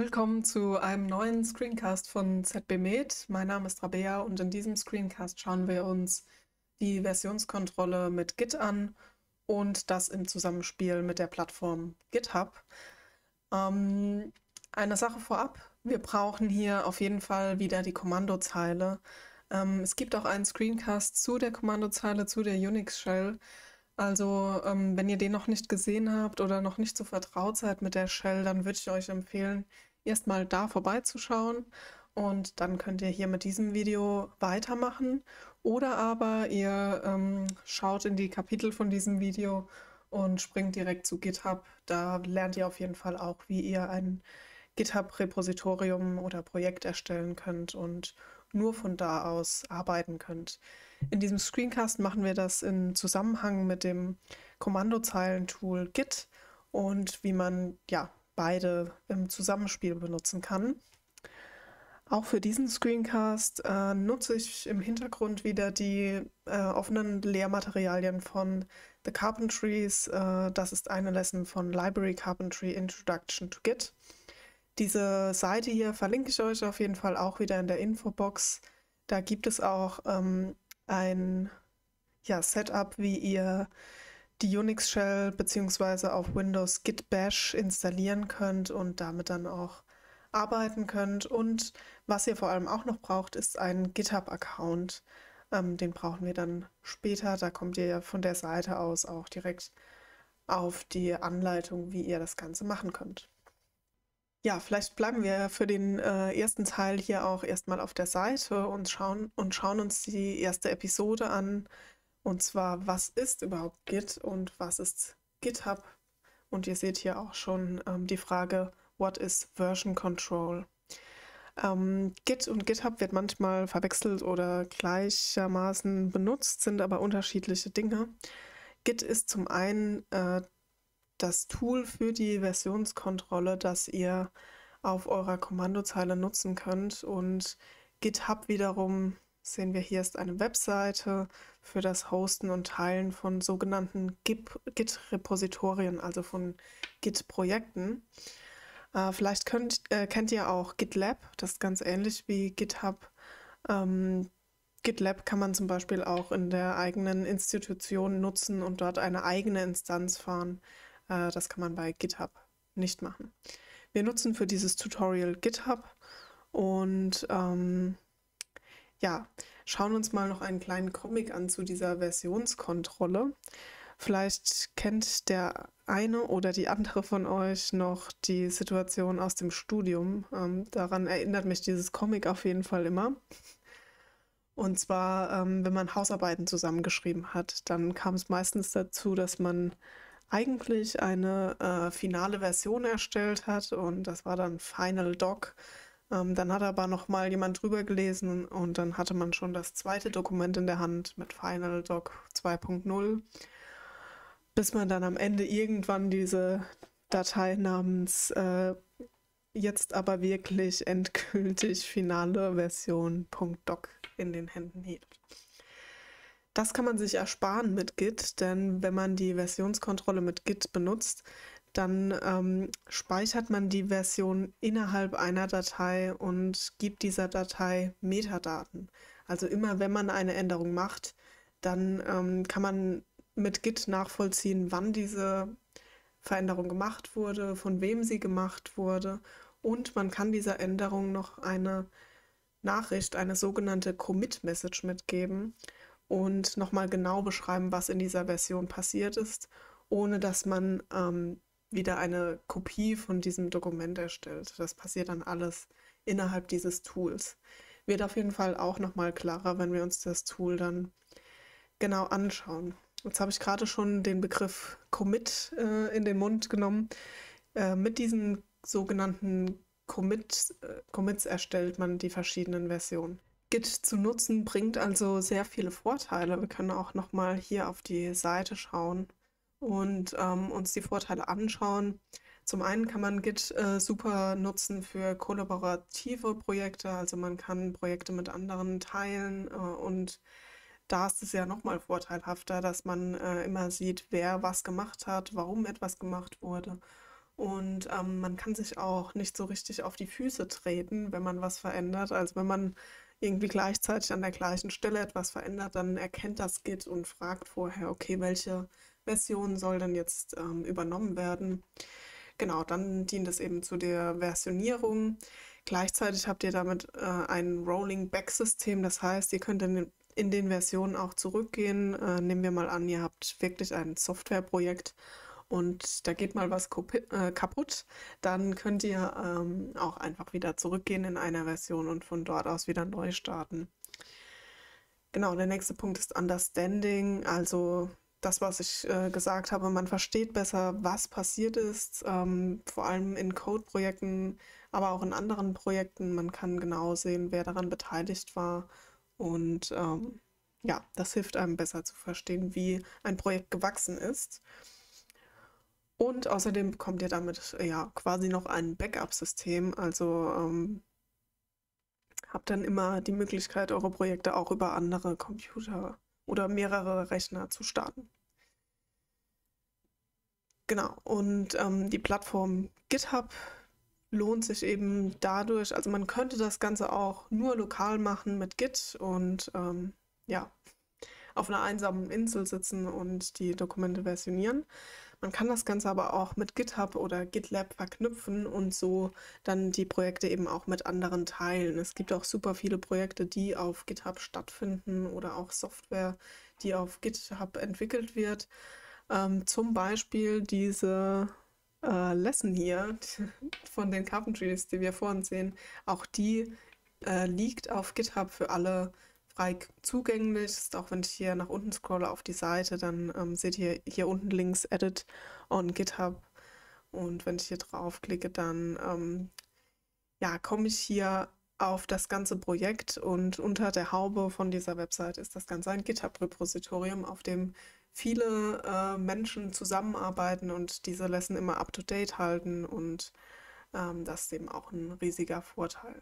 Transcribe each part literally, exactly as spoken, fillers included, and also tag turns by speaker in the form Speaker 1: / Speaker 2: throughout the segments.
Speaker 1: Willkommen zu einem neuen Screencast von Z B Med. Mein Name ist Rabea und in diesem Screencast schauen wir uns die Versionskontrolle mit Git an und das im Zusammenspiel mit der Plattform GitHub. Ähm, eine Sache vorab, wir brauchen hier auf jeden Fall wieder die Kommandozeile. Ähm, es gibt auch einen Screencast zu der Kommandozeile, zu der Unix-Shell. Also ähm, wenn ihr den noch nicht gesehen habt oder noch nicht so vertraut seid mit der Shell, dann würde ich euch empfehlen, erstmal da vorbeizuschauen und dann könnt ihr hier mit diesem Video weitermachen. Oder aber ihr ähm, schaut in die Kapitel von diesem Video und springt direkt zu GitHub. Da lernt ihr auf jeden Fall auch, wie ihr ein GitHub-Repositorium oder Projekt erstellen könnt und nur von da aus arbeiten könnt. In diesem Screencast machen wir das in Zusammenhang mit dem Kommandozeilentool Git und wie man ja beide im Zusammenspiel benutzen kann. Auch für diesen Screencast äh, nutze ich im Hintergrund wieder die äh, offenen Lehrmaterialien von The Carpentries. Äh, das ist eine Lesson von Library Carpentry Introduction to Git. Diese Seite hier verlinke ich euch auf jeden Fall auch wieder in der Infobox. Da gibt es auch ähm, ein ja, Setup, wie ihr die Unix-Shell bzw. auf Windows Git Bash installieren könnt und damit dann auch arbeiten könnt. Und was ihr vor allem auch noch braucht, ist ein GitHub-Account. Ähm, den brauchen wir dann später. Da kommt ihr ja von der Seite aus auch direkt auf die Anleitung, wie ihr das Ganze machen könnt. Ja, vielleicht bleiben wir für den äh, ersten Teil hier auch erstmal auf der Seite und schauen, und schauen uns die erste Episode an. Und zwar, was ist überhaupt Git und was ist GitHub? Und ihr seht hier auch schon ähm, die Frage, what is Version Control? Ähm, Git und GitHub wird manchmal verwechselt oder gleichermaßen benutzt, sind aber unterschiedliche Dinge. Git ist zum einen äh, das Tool für die Versionskontrolle, das ihr auf eurer Kommandozeile nutzen könnt. Und GitHub wiederum, sehen wir hier, ist eine Webseite für das Hosten und Teilen von sogenannten Git-Repositorien, also von Git-Projekten. Äh, vielleicht könnt, äh, kennt ihr auch GitLab, das ist ganz ähnlich wie GitHub. Ähm, GitLab kann man zum Beispiel auch in der eigenen Institution nutzen und dort eine eigene Instanz fahren. Das kann man bei GitHub nicht machen. Wir nutzen für dieses Tutorial GitHub und ähm, ja, schauen uns mal noch einen kleinen Comic an zu dieser Versionskontrolle. Vielleicht kennt der eine oder die andere von euch noch die Situation aus dem Studium. Ähm, daran erinnert mich dieses Comic auf jeden Fall immer. Und zwar, ähm, wenn man Hausarbeiten zusammengeschrieben hat, dann kam es meistens dazu, dass man eigentlich eine äh, finale Version erstellt hat und das war dann Final Doc. Ähm, dann hat aber noch mal jemand drüber gelesen und dann hatte man schon das zweite Dokument in der Hand mit Final Doc zwei Punkt null, bis man dann am Ende irgendwann diese Datei namens äh, jetzt aber wirklich endgültig finale Version .doc in den Händen hielt. Das kann man sich ersparen mit Git, denn wenn man die Versionskontrolle mit Git benutzt, dann ähm, speichert man die Version innerhalb einer Datei und gibt dieser Datei Metadaten. Also immer wenn man eine Änderung macht, dann ähm, kann man mit Git nachvollziehen, wann diese Veränderung gemacht wurde, von wem sie gemacht wurde und man kann dieser Änderung noch eine Nachricht, eine sogenannte Commit-Message mitgeben und nochmal genau beschreiben, was in dieser Version passiert ist, ohne dass man ähm, wieder eine Kopie von diesem Dokument erstellt. Das passiert dann alles innerhalb dieses Tools. Wird auf jeden Fall auch nochmal klarer, wenn wir uns das Tool dann genau anschauen. Jetzt habe ich gerade schon den Begriff Commit äh, in den Mund genommen. Äh, mit diesen sogenannten Commit, äh, Commits erstellt man die verschiedenen Versionen. Git zu nutzen bringt also sehr viele Vorteile. Wir können auch nochmal hier auf die Seite schauen und ähm, uns die Vorteile anschauen. Zum einen kann man Git äh, super nutzen für kollaborative Projekte, also man kann Projekte mit anderen teilen äh, und da ist es ja nochmal vorteilhafter, dass man äh, immer sieht, wer was gemacht hat, warum etwas gemacht wurde Und ähm, man kann sich auch nicht so richtig auf die Füße treten, wenn man was verändert. Also wenn man irgendwie gleichzeitig an der gleichen Stelle etwas verändert, dann erkennt das Git und fragt vorher, okay, welche Version soll denn jetzt ähm, übernommen werden. Genau, dann dient es eben zu der Versionierung. Gleichzeitig habt ihr damit äh, ein Rolling Back System, das heißt, ihr könnt in, in den Versionen auch zurückgehen. Äh, nehmen wir mal an, ihr habt wirklich ein Softwareprojekt und da geht mal was äh, kaputt, dann könnt ihr ähm, auch einfach wieder zurückgehen in einer Version und von dort aus wieder neu starten. Genau, der nächste Punkt ist Understanding, also das, was ich äh, gesagt habe, man versteht besser, was passiert ist, ähm, vor allem in Code-Projekten, aber auch in anderen Projekten. Man kann genau sehen, wer daran beteiligt war und ähm, ja, das hilft einem besser zu verstehen, wie ein Projekt gewachsen ist. Und außerdem bekommt ihr damit ja quasi noch ein Backup-System, also ähm, habt dann immer die Möglichkeit, eure Projekte auch über andere Computer oder mehrere Rechner zu starten. Genau, und ähm, die Plattform GitHub lohnt sich eben dadurch, also man könnte das Ganze auch nur lokal machen mit Git und ähm, ja, auf einer einsamen Insel sitzen und die Dokumente versionieren. Man kann das Ganze aber auch mit GitHub oder GitLab verknüpfen und so dann die Projekte eben auch mit anderen teilen. Es gibt auch super viele Projekte, die auf GitHub stattfinden oder auch Software, die auf GitHub entwickelt wird. Ähm, zum Beispiel diese äh, Lesson hier von den Carpentries, die wir vor uns sehen, auch die äh, liegt auf GitHub für alle frei zugänglich. Ist auch wenn ich hier nach unten scrolle auf die Seite, dann ähm, seht ihr hier unten links Edit on GitHub. Und wenn ich hier draufklicke, dann ähm, ja, komme ich hier auf das ganze Projekt und unter der Haube von dieser Website ist das Ganze ein GitHub-Repositorium, auf dem viele äh, Menschen zusammenarbeiten und diese Lesson immer up-to-date halten und ähm, das ist eben auch ein riesiger Vorteil.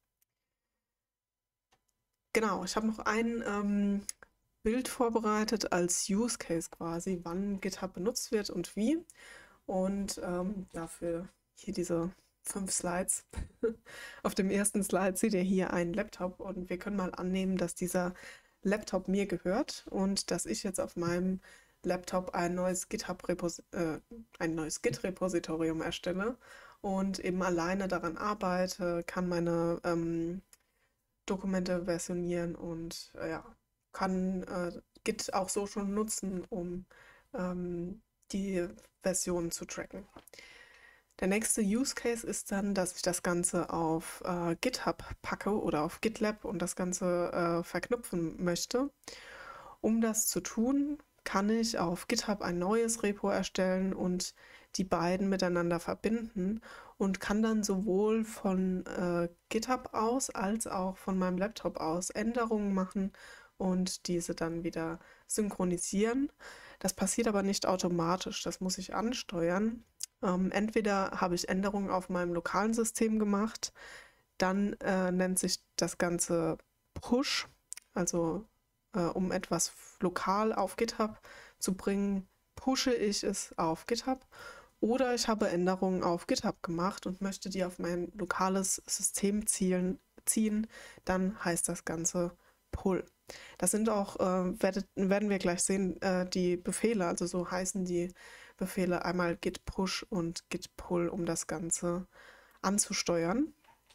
Speaker 1: Genau, ich habe noch ein ähm, Bild vorbereitet als Use Case quasi, wann GitHub benutzt wird und wie. Und ähm, dafür hier diese fünf Slides. Auf dem ersten Slide seht ihr hier einen Laptop und wir können mal annehmen, dass dieser Laptop mir gehört und dass ich jetzt auf meinem Laptop ein neues GitHub äh, ein neues Git-Repositorium erstelle und eben alleine daran arbeite, kann meine ähm, Dokumente versionieren und äh, ja, kann äh, Git auch so schon nutzen, um ähm, die Version zu tracken. Der nächste Use Case ist dann, dass ich das Ganze auf äh, GitHub packe oder auf GitLab und das Ganze äh, verknüpfen möchte. Um das zu tun, kann ich auf GitHub ein neues Repo erstellen und die beiden miteinander verbinden und kann dann sowohl von äh, GitHub aus als auch von meinem Laptop aus Änderungen machen und diese dann wieder synchronisieren. Das passiert aber nicht automatisch, das muss ich ansteuern. Ähm, entweder habe ich Änderungen auf meinem lokalen System gemacht, dann äh, nennt sich das Ganze Push, also äh, um etwas lokal auf GitHub zu bringen, pushe ich es auf GitHub. Oder ich habe Änderungen auf GitHub gemacht und möchte die auf mein lokales System zielen, ziehen, dann heißt das Ganze Pull. Das sind auch, äh, werdet, werden wir gleich sehen, äh, die Befehle, also so heißen die Befehle einmal git push und git pull, um das Ganze anzusteuern.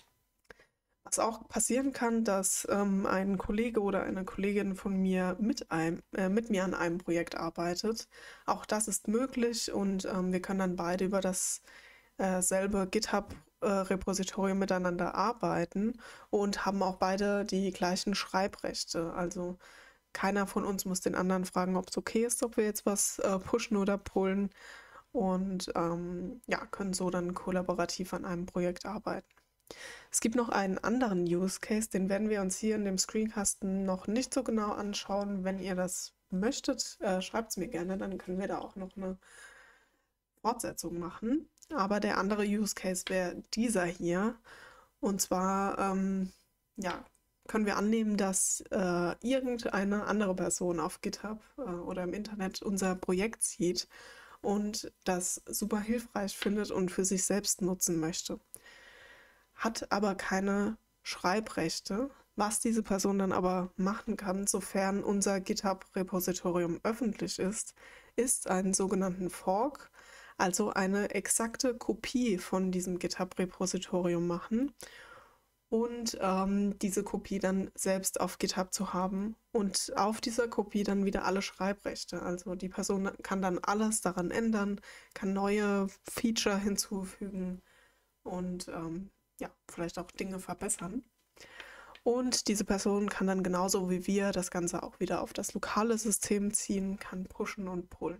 Speaker 1: Was auch passieren kann, dass ähm, ein Kollege oder eine Kollegin von mir mit, einem, äh, mit mir an einem Projekt arbeitet. Auch das ist möglich und ähm, wir können dann beide über dasselbe äh, GitHub-Repositorium äh, miteinander arbeiten und haben auch beide die gleichen Schreibrechte. Also keiner von uns muss den anderen fragen, ob es okay ist, ob wir jetzt was äh, pushen oder pullen und ähm, ja, können so dann kollaborativ an einem Projekt arbeiten. Es gibt noch einen anderen Use Case, den werden wir uns hier in dem Screencasten noch nicht so genau anschauen. Wenn ihr das möchtet, äh, schreibt es mir gerne, dann können wir da auch noch eine Fortsetzung machen. Aber der andere Use Case wäre dieser hier. Und zwar, ähm, ja, können wir annehmen, dass äh, irgendeine andere Person auf GitHub äh, oder im Internet unser Projekt sieht und das super hilfreich findet und für sich selbst nutzen möchte. Hat aber keine Schreibrechte. Was diese Person dann aber machen kann, sofern unser GitHub-Repositorium öffentlich ist, ist einen sogenannten Fork, also eine exakte Kopie von diesem GitHub-Repositorium machen und ähm, diese Kopie dann selbst auf GitHub zu haben und auf dieser Kopie dann wieder alle Schreibrechte. Also die Person kann dann alles daran ändern, kann neue Feature hinzufügen und ähm, ja, vielleicht auch Dinge verbessern. Und diese Person kann dann genauso wie wir das Ganze auch wieder auf das lokale System ziehen, kann pushen und pullen.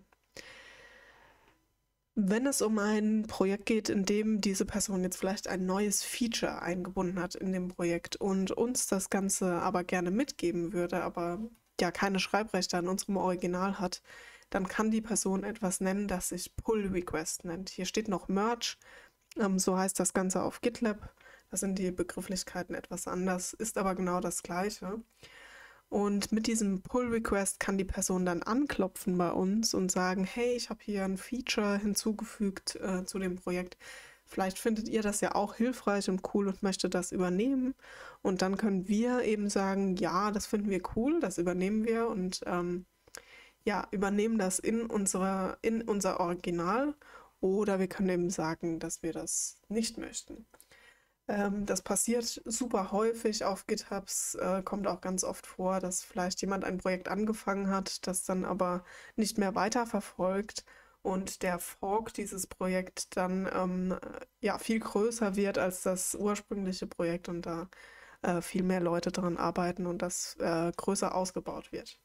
Speaker 1: Wenn es um ein Projekt geht, in dem diese Person jetzt vielleicht ein neues Feature eingebunden hat in dem Projekt und uns das Ganze aber gerne mitgeben würde, aber ja keine Schreibrechte an unserem Original hat, dann kann die Person etwas nennen, das sich Pull Request nennt. Hier steht noch Merge, ähm, so heißt das Ganze auf GitLab. Da sind die Begrifflichkeiten etwas anders, ist aber genau das Gleiche. Und mit diesem Pull-Request kann die Person dann anklopfen bei uns und sagen, hey, ich habe hier ein Feature hinzugefügt äh, zu dem Projekt. Vielleicht findet ihr das ja auch hilfreich und cool und möchtet das übernehmen. Und dann können wir eben sagen, ja, das finden wir cool, das übernehmen wir und ähm, ja, übernehmen das in, unsere, in unser Original. Oder wir können eben sagen, dass wir das nicht möchten. Ähm, das passiert super häufig auf GitHubs, äh, kommt auch ganz oft vor, dass vielleicht jemand ein Projekt angefangen hat, das dann aber nicht mehr weiterverfolgt und der Fork dieses Projekt dann ähm, ja, viel größer wird als das ursprüngliche Projekt und da äh, viel mehr Leute dran arbeiten und das äh, größer ausgebaut wird.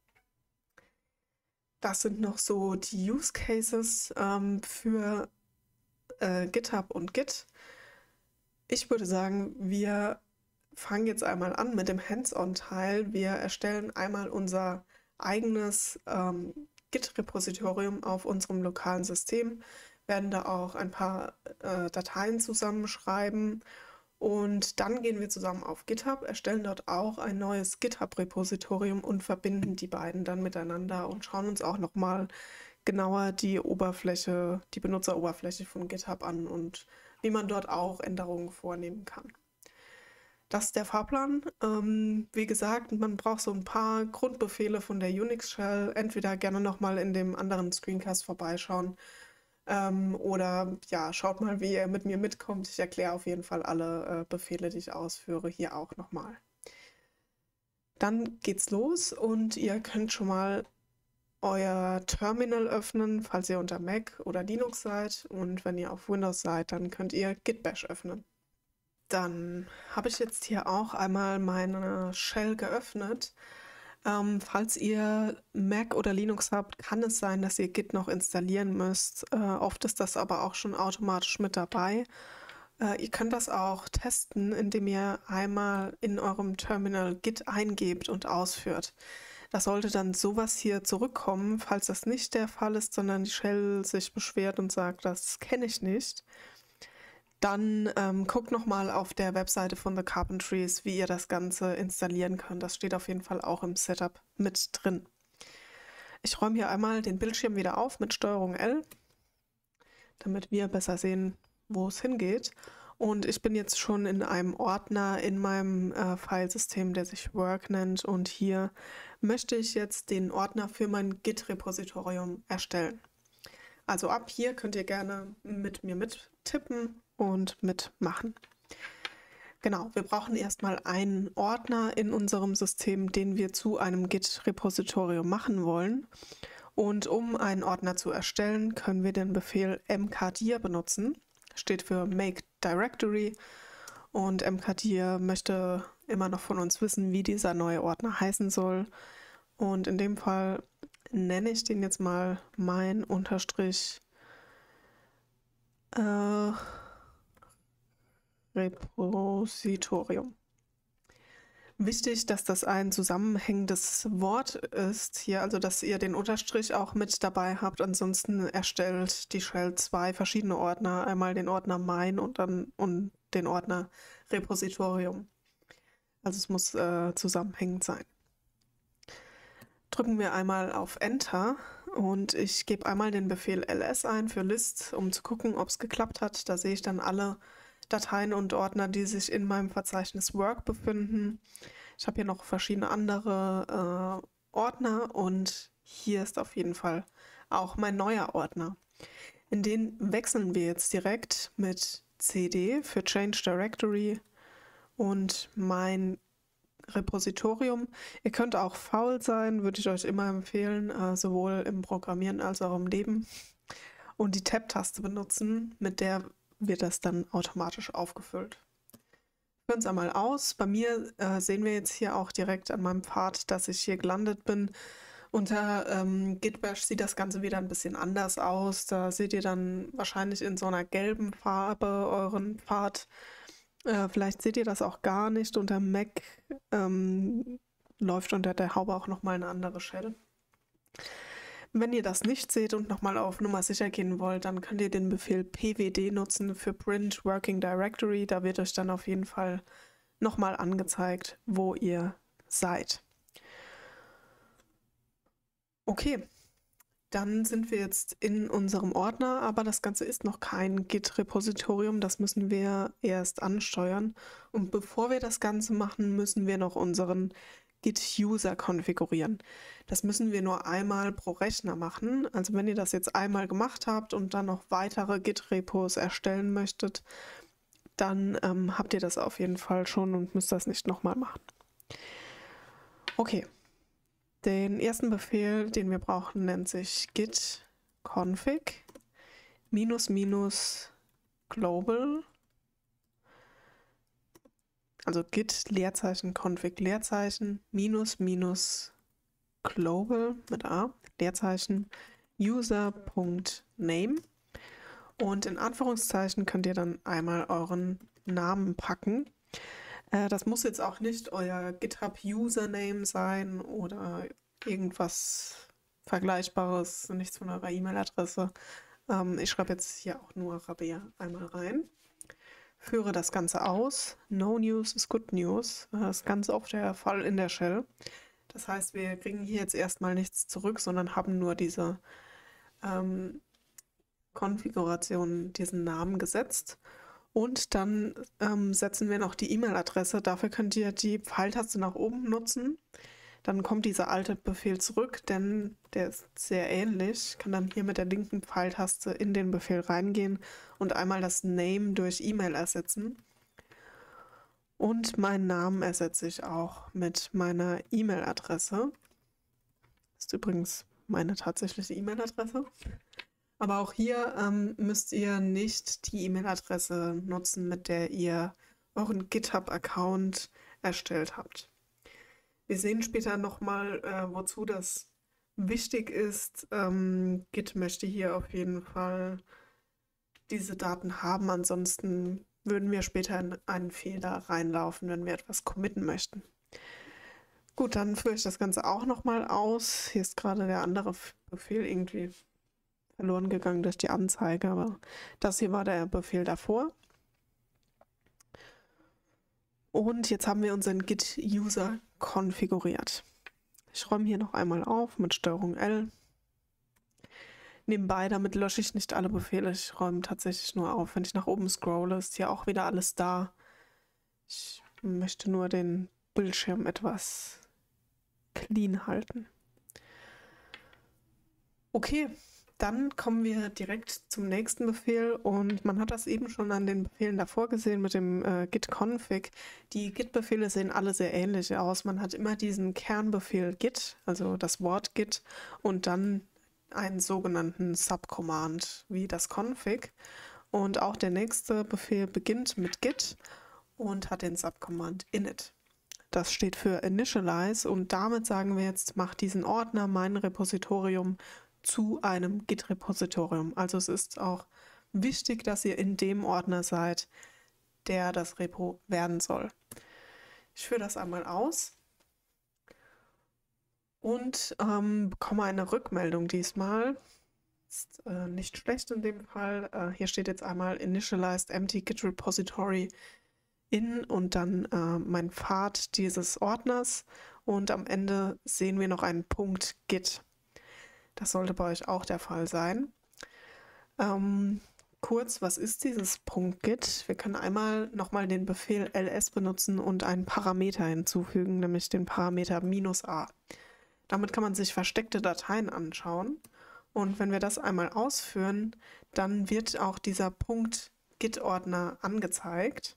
Speaker 1: Das sind noch so die Use Cases ähm, für äh, GitHub und Git. Ich würde sagen, wir fangen jetzt einmal an mit dem Hands-on-Teil. Wir erstellen einmal unser eigenes ähm, Git-Repositorium auf unserem lokalen System, werden da auch ein paar äh, Dateien zusammenschreiben und dann gehen wir zusammen auf GitHub, erstellen dort auch ein neues GitHub-Repositorium und verbinden die beiden dann miteinander und schauen uns auch nochmal genauer die Oberfläche, die Benutzeroberfläche von GitHub an und wie man dort auch Änderungen vornehmen kann. Das ist der Fahrplan. Ähm, wie gesagt, man braucht so ein paar Grundbefehle von der Unix-Shell. Entweder gerne nochmal in dem anderen Screencast vorbeischauen ähm, oder ja, schaut mal, wie ihr mit mir mitkommt. Ich erkläre auf jeden Fall alle äh, Befehle, die ich ausführe, hier auch nochmal. Dann geht's los und ihr könnt schon mal euer Terminal öffnen, falls ihr unter Mac oder Linux seid. Und wenn ihr auf Windows seid, dann könnt ihr Git Bash öffnen. Dann habe ich jetzt hier auch einmal meine Shell geöffnet. Ähm, falls ihr Mac oder Linux habt, kann es sein, dass ihr Git noch installieren müsst. Äh, oft ist das aber auch schon automatisch mit dabei. Äh, ihr könnt das auch testen, indem ihr einmal in eurem Terminal Git eingebt und ausführt. Da sollte dann sowas hier zurückkommen, falls das nicht der Fall ist, sondern die Shell sich beschwert und sagt, das kenne ich nicht. Dann ähm, guckt nochmal auf der Webseite von The Carpentries, wie ihr das Ganze installieren könnt. Das steht auf jeden Fall auch im Setup mit drin. Ich räume hier einmal den Bildschirm wieder auf mit Steuerung L, damit wir besser sehen, wo es hingeht. Und ich bin jetzt schon in einem Ordner in meinem äh, Filesystem, der sich Work nennt. Und hier möchte ich jetzt den Ordner für mein Git-Repositorium erstellen. Also ab hier könnt ihr gerne mit mir mittippen und mitmachen. Genau, wir brauchen erstmal einen Ordner in unserem System, den wir zu einem Git-Repositorium machen wollen. Und um einen Ordner zu erstellen, können wir den Befehl mkdir benutzen. Steht für Make Directory und mkdir möchte immer noch von uns wissen, wie dieser neue Ordner heißen soll. Und in dem Fall nenne ich den jetzt mal mein Unterstrich äh, Repositorium. Wichtig, dass das ein zusammenhängendes Wort ist hier, also dass ihr den Unterstrich auch mit dabei habt. Ansonsten erstellt die Shell zwei verschiedene Ordner, einmal den Ordner mein und dann und den Ordner Repositorium. Also es muss äh, zusammenhängend sein. drücken wir einmal auf Enter und ich gebe einmal den Befehl ls ein für List, um zu gucken, ob es geklappt hat. Da sehe ich dann alle Dateien und Ordner, die sich in meinem Verzeichnis Work befinden. Ich habe hier noch verschiedene andere äh, Ordner und hier ist auf jeden Fall auch mein neuer Ordner. In den wechseln wir jetzt direkt mit cd für Change Directory und mein Repositorium. Ihr könnt auch faul sein, würde ich euch immer empfehlen, äh, sowohl im Programmieren als auch im Leben. Und die Tab-Taste benutzen, mit der wird das dann automatisch aufgefüllt. Wir führen es einmal aus. Bei mir äh, sehen wir jetzt hier auch direkt an meinem Pfad, dass ich hier gelandet bin. Unter ähm, Git Bash sieht das Ganze wieder ein bisschen anders aus. Da seht ihr dann wahrscheinlich in so einer gelben Farbe euren Pfad. Äh, vielleicht seht ihr das auch gar nicht. Unter Mac ähm, läuft unter der Haube auch nochmal eine andere Shell. Wenn ihr das nicht seht und nochmal auf Nummer sicher gehen wollt, dann könnt ihr den Befehl P W D nutzen für Print Working Directory. Da wird euch dann auf jeden Fall nochmal angezeigt, wo ihr seid. Okay, dann sind wir jetzt in unserem Ordner, aber das Ganze ist noch kein Git-Repositorium, das müssen wir erst ansteuern. Und bevor wir das Ganze machen, müssen wir noch unseren Git-User konfigurieren. Das müssen wir nur einmal pro Rechner machen. Also wenn ihr das jetzt einmal gemacht habt und dann noch weitere Git-Repos erstellen möchtet, dann ähm, habt ihr das auf jeden Fall schon und müsst das nicht nochmal machen. Okay. Den ersten Befehl, den wir brauchen, nennt sich git config minus minus global, also git Leerzeichen config Leerzeichen minus minus global mit a Leerzeichen user.name und in Anführungszeichen könnt ihr dann einmal euren Namen packen. Das muss jetzt auch nicht euer GitHub-Username sein oder irgendwas Vergleichbares, nichts von eurer E-Mail-Adresse. Ähm, ich schreibe jetzt hier auch nur Rabea einmal rein. Führe das Ganze aus. No news is good news. Das ist ganz oft der Fall in der Shell. Das heißt, wir kriegen hier jetzt erstmal nichts zurück, sondern haben nur diese ähm, Konfiguration, diesen Namen gesetzt. Und dann ähm, setzen wir noch die E-Mail-Adresse. Dafür könnt ihr die Pfeiltaste nach oben nutzen. Dann kommt dieser alte Befehl zurück, denn der ist sehr ähnlich. Ich kann dann hier mit der linken Pfeiltaste in den Befehl reingehen und einmal das Name durch E-Mail ersetzen. Und meinen Namen ersetze ich auch mit meiner E-Mail-Adresse. Das ist übrigens meine tatsächliche E-Mail-Adresse. Aber auch hier ähm, müsst ihr nicht die E-Mail-Adresse nutzen, mit der ihr euren GitHub-Account erstellt habt. Wir sehen später nochmal, äh, wozu das wichtig ist. Ähm, Git möchte hier auf jeden Fall diese Daten haben, ansonsten würden wir später in einen Fehler reinlaufen, wenn wir etwas committen möchten. Gut, dann führe ich das Ganze auch nochmal aus. Hier ist gerade der andere Befehl irgendwie verloren gegangen durch die Anzeige, aber das hier war der Befehl davor. Und jetzt haben wir unseren Git-User konfiguriert. Ich räume hier noch einmal auf mit Steuerung L. Nebenbei, damit lösche ich nicht alle Befehle. Ich räume tatsächlich nur auf. Wenn ich nach oben scrolle, ist hier auch wieder alles da. Ich möchte nur den Bildschirm etwas clean halten. Okay. Dann kommen wir direkt zum nächsten Befehl und man hat das eben schon an den Befehlen davor gesehen mit dem äh, git config. Die Git-Befehle sehen alle sehr ähnlich aus. Man hat immer diesen Kernbefehl git, also das Wort git und dann einen sogenannten Subcommand wie das config. Und auch der nächste Befehl beginnt mit git und hat den Subcommand init. Das steht für initialize und damit sagen wir jetzt, mach diesen Ordner, mein Repositorium, zu einem Git-Repositorium. Also es ist auch wichtig, dass ihr in dem Ordner seid, der das Repo werden soll. Ich führe das einmal aus und ähm, bekomme eine Rückmeldung diesmal. Ist äh, nicht schlecht in dem Fall. Äh, hier steht jetzt einmal Initialized Empty Git Repository in und dann äh, mein Pfad dieses Ordners. und am Ende sehen wir noch einen Punkt Git. Das sollte bei euch auch der Fall sein. Ähm, kurz, was ist dieses Punkt Git? Wir können einmal nochmal den Befehl ls benutzen und einen Parameter hinzufügen, nämlich den Parameter minus a. Damit kann man sich versteckte Dateien anschauen. Und wenn wir das einmal ausführen, dann wird auch dieser Punkt Git-Ordner angezeigt.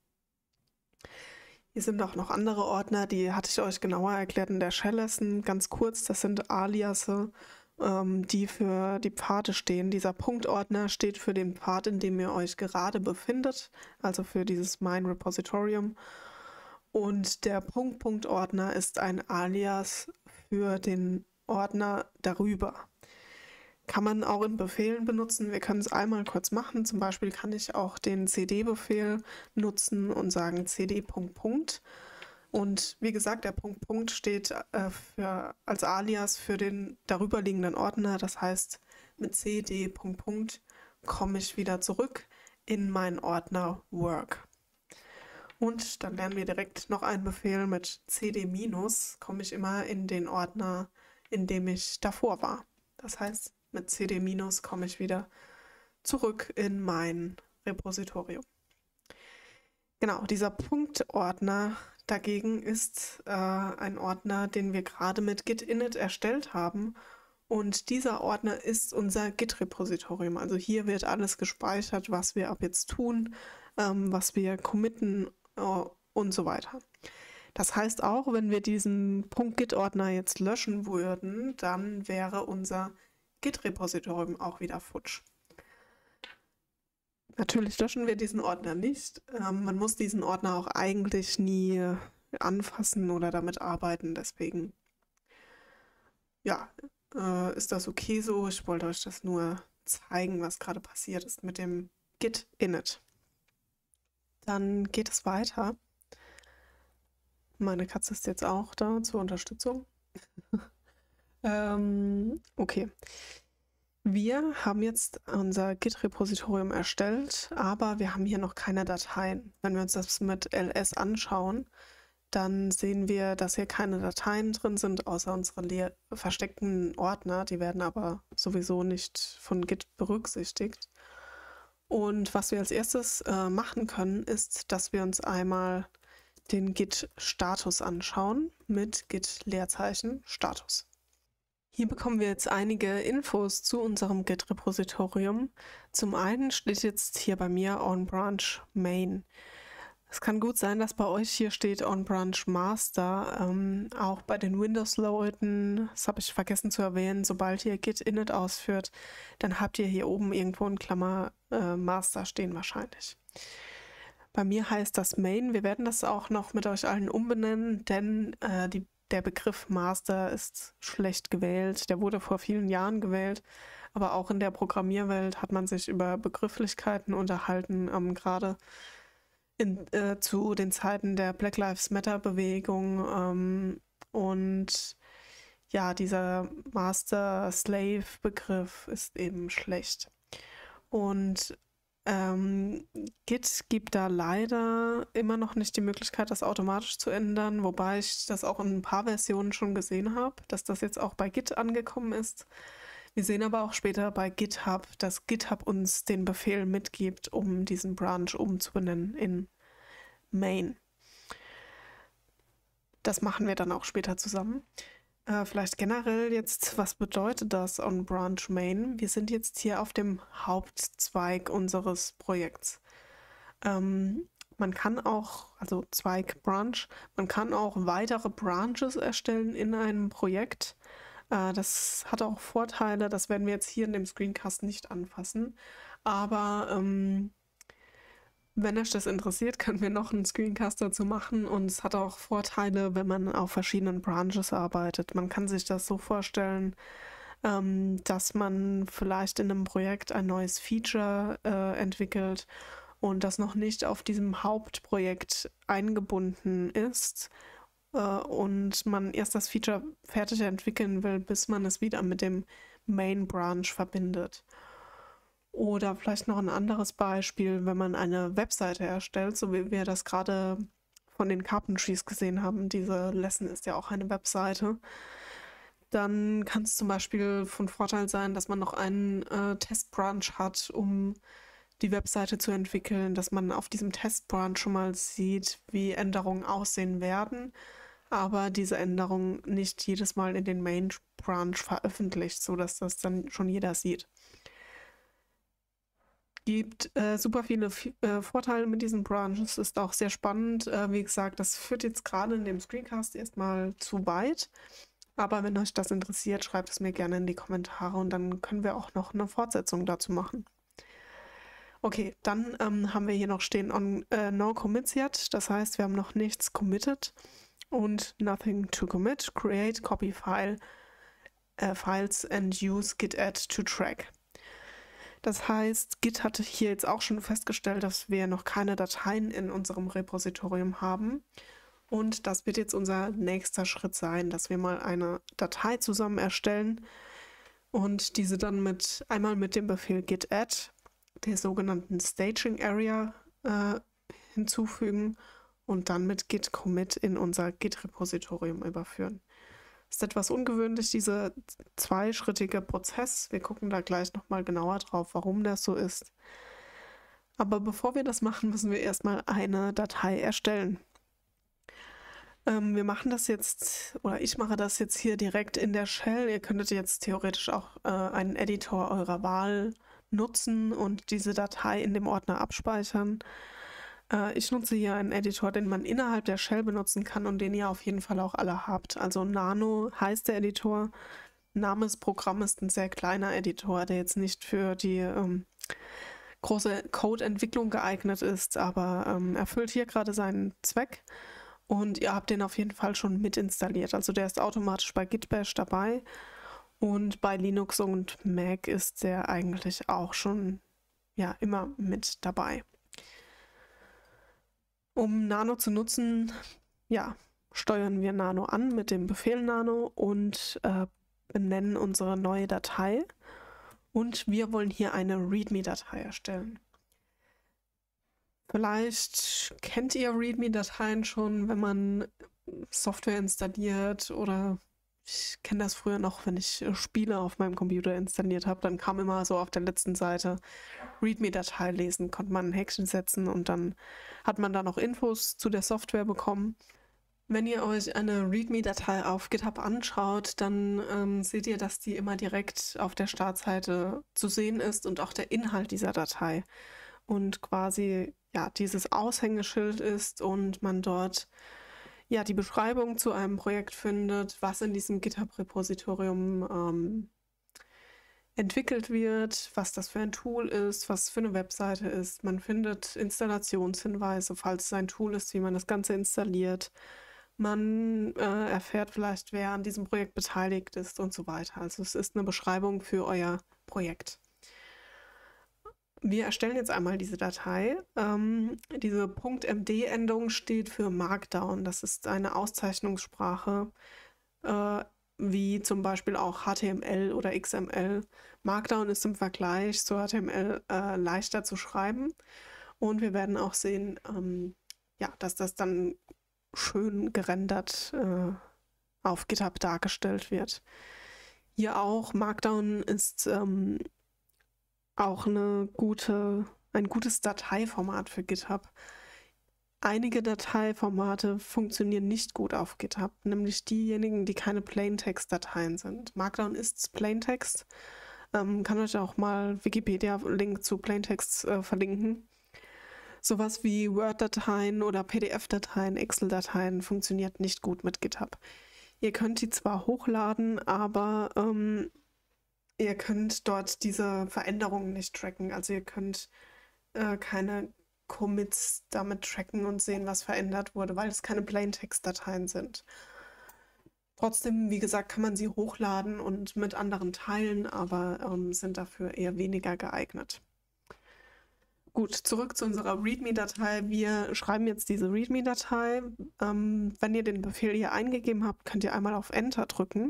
Speaker 1: Hier sind auch noch andere Ordner, die hatte ich euch genauer erklärt in der Shell-Lesson. Ganz kurz, das sind Aliasse, ähm, die für die Pfade stehen. Dieser Punktordner steht für den Pfad, in dem ihr euch gerade befindet, also für dieses Mine Repositorium. Und der Punkt-Punkt-Ordner ist ein Alias für den Ordner darüber. Kann man auch in Befehlen benutzen. Wir können es einmal kurz machen. Zum Beispiel kann ich auch den cd-Befehl nutzen und sagen cd Punkt Punkt. Und wie gesagt, der Punkt Punkt steht äh, für, als Alias für den darüberliegenden Ordner. Das heißt, mit cd Punkt Punkt komme ich wieder zurück in meinen Ordner Work. Und dann lernen wir direkt noch einen Befehl mit cd-, komme ich immer in den Ordner, in dem ich davor war. Das heißt, mit cd- komme ich wieder zurück in mein Repositorium. Genau, dieser Punktordner dagegen ist äh, ein Ordner, den wir gerade mit git init erstellt haben. Und dieser Ordner ist unser Git-Repositorium. Also hier wird alles gespeichert, was wir ab jetzt tun, ähm, was wir committen äh, und so weiter. Das heißt auch, wenn wir diesen .git-Ordner jetzt löschen würden, dann wäre unser Git-Repositorium auch wieder futsch. Natürlich löschen wir diesen Ordner nicht. Ähm, man muss diesen Ordner auch eigentlich nie anfassen oder damit arbeiten. Deswegen, ja, äh, ist das okay so. Ich wollte euch das nur zeigen, was gerade passiert ist mit dem Git init. Dann geht es weiter. Meine Katze ist jetzt auch da zur Unterstützung. ähm, okay. Wir haben jetzt unser Git-Repositorium erstellt, aber wir haben hier noch keine Dateien. Wenn wir uns das mit ls anschauen, dann sehen wir, dass hier keine Dateien drin sind, außer unsere versteckten Ordner. Die werden aber sowieso nicht von Git berücksichtigt. Und was wir als erstes äh, machen können, ist, dass wir uns einmal den Git-Status anschauen mit Git-Leerzeichen Status. Hier bekommen wir jetzt einige Infos zu unserem Git-Repositorium. Zum einen steht jetzt hier bei mir onBranch main. Es kann gut sein, dass bei euch hier steht onBranch master. Ähm, auch bei den Windows-Leuten, das habe ich vergessen zu erwähnen, sobald ihr git init ausführt, dann habt ihr hier oben irgendwo in Klammer äh, master stehen wahrscheinlich. Bei mir heißt das main. Wir werden das auch noch mit euch allen umbenennen, denn äh, die Der Begriff Master ist schlecht gewählt. Der wurde vor vielen Jahren gewählt, aber auch in der Programmierwelt hat man sich über Begrifflichkeiten unterhalten, ähm, gerade in, äh, zu den Zeiten der Black Lives Matter Bewegung. Ähm, und ja, dieser Master-Slave-Begriff ist eben schlecht. Und Ähm, Git gibt da leider immer noch nicht die Möglichkeit, das automatisch zu ändern, wobei ich das auch in ein paar Versionen schon gesehen habe, dass das jetzt auch bei Git angekommen ist. Wir sehen aber auch später bei GitHub, dass GitHub uns den Befehl mitgibt, um diesen Branch umzubenennen in main. Das machen wir dann auch später zusammen. Äh, vielleicht generell jetzt, was bedeutet das onBranch main? Wir sind jetzt hier auf dem Hauptzweig unseres Projekts. Ähm, man kann auch, also Zweig Branch, man kann auch weitere Branches erstellen in einem Projekt. Äh, das hat auch Vorteile, das werden wir jetzt hier in dem Screencast nicht anfassen. Aber ähm, wenn euch das interessiert, können wir noch einen Screencast dazu machen und es hat auch Vorteile, wenn man auf verschiedenen Branches arbeitet. Man kann sich das so vorstellen, ähm, dass man vielleicht in einem Projekt ein neues Feature äh, entwickelt und das noch nicht auf diesem Hauptprojekt eingebunden ist äh, und man erst das Feature fertig entwickeln will, bis man es wieder mit dem Main Branch verbindet. Oder vielleicht noch ein anderes Beispiel, wenn man eine Webseite erstellt, so wie wir das gerade von den Carpentries Trees gesehen haben, diese Lesson ist ja auch eine Webseite, dann kann es zum Beispiel von Vorteil sein, dass man noch einen äh, Testbranch hat, um die Webseite zu entwickeln, dass man auf diesem Testbranch schon mal sieht, wie Änderungen aussehen werden, aber diese Änderungen nicht jedes Mal in den Main Branch veröffentlicht, sodass das dann schon jeder sieht. Gibt äh, super viele äh, Vorteile mit diesen Branches, ist auch sehr spannend. Äh, wie gesagt, das führt jetzt gerade in dem Screencast erstmal zu weit, aber wenn euch das interessiert, schreibt es mir gerne in die Kommentare und dann können wir auch noch eine Fortsetzung dazu machen. Okay, dann ähm, haben wir hier noch stehen on äh, no commits yet, das heißt, wir haben noch nichts committed und nothing to commit, create copy file äh, files and use git add to track. Das heißt, Git hatte hier jetzt auch schon festgestellt, dass wir noch keine Dateien in unserem Repositorium haben. Und das wird jetzt unser nächster Schritt sein, dass wir mal eine Datei zusammen erstellen und diese dann mit einmal mit dem Befehl git add, der sogenannten Staging Area, äh, hinzufügen und dann mit git commit in unser Git-Repositorium überführen. Ist etwas ungewöhnlich, dieser zweischrittige Prozess. Wir gucken da gleich nochmal genauer drauf, warum das so ist. Aber bevor wir das machen, müssen wir erstmal eine Datei erstellen. Ähm, wir machen das jetzt, oder ich mache das jetzt hier direkt in der Shell. Ihr könntet jetzt theoretisch auch äh, einen Editor eurer Wahl nutzen und diese Datei in dem Ordner abspeichern. Ich nutze hier einen Editor, den man innerhalb der Shell benutzen kann und den ihr auf jeden Fall auch alle habt. Also Nano heißt der Editor. Name des Programms ist ein sehr kleiner Editor, der jetzt nicht für die ähm, große Code-Entwicklung geeignet ist, aber ähm, erfüllt hier gerade seinen Zweck. Und ihr habt den auf jeden Fall schon mit installiert. Also der ist automatisch bei Git Bash dabei. Und bei Linux und Mac ist der eigentlich auch schon ja, immer mit dabei. Um Nano zu nutzen, ja, steuern wir Nano an mit dem Befehl Nano und äh, benennen unsere neue Datei. Und wir wollen hier eine README-Datei erstellen. Vielleicht kennt ihr README-Dateien schon, wenn man Software installiert, oder ich kenne das früher noch, wenn ich Spiele auf meinem Computer installiert habe, dann kam immer so auf der letzten Seite README-Datei lesen, konnte man ein Häkchen setzen und dann hat man da noch Infos zu der Software bekommen. Wenn ihr euch eine README-Datei auf GitHub anschaut, dann ähm, seht ihr, dass die immer direkt auf der Startseite zu sehen ist und auch der Inhalt dieser Datei. Und quasi ja dieses Aushängeschild ist und man dort ja die Beschreibung zu einem Projekt findet, was in diesem GitHub-Repositorium ähm, entwickelt wird, was das für ein Tool ist, was für eine Webseite ist. Man findet Installationshinweise, falls es ein Tool ist, wie man das Ganze installiert. Man äh, erfährt vielleicht, wer an diesem Projekt beteiligt ist und so weiter. Also es ist eine Beschreibung für euer Projekt. Wir erstellen jetzt einmal diese Datei. Ähm, diese .md-Endung steht für Markdown. Das ist eine Auszeichnungssprache, äh, wie zum Beispiel auch H T M L oder X M L. Markdown ist im Vergleich zu H T M L äh, leichter zu schreiben. Und wir werden auch sehen, ähm, ja, dass das dann schön gerendert äh, auf GitHub dargestellt wird. Hier auch, Markdown ist ähm, auch eine gute, ein gutes Dateiformat für GitHub. Einige Dateiformate funktionieren nicht gut auf GitHub, nämlich diejenigen, die keine Plaintext-Dateien sind. Markdown ist Plaintext. Ähm, kann euch auch mal Wikipedia-Link zu Plaintext äh, verlinken. Sowas wie Word-Dateien oder P D F-Dateien, Excel-Dateien funktioniert nicht gut mit GitHub. Ihr könnt die zwar hochladen, aber ähm, ihr könnt dort diese Veränderungen nicht tracken. Also ihr könnt äh, keine Commits damit tracken und sehen, was verändert wurde, weil es keine Plaintext-Dateien sind. Trotzdem, wie gesagt, kann man sie hochladen und mit anderen teilen, aber ähm, sind dafür eher weniger geeignet. Gut, zurück zu unserer README-Datei. Wir schreiben jetzt diese README-Datei. Ähm, wenn ihr den Befehl hier eingegeben habt, könnt ihr einmal auf Enter drücken.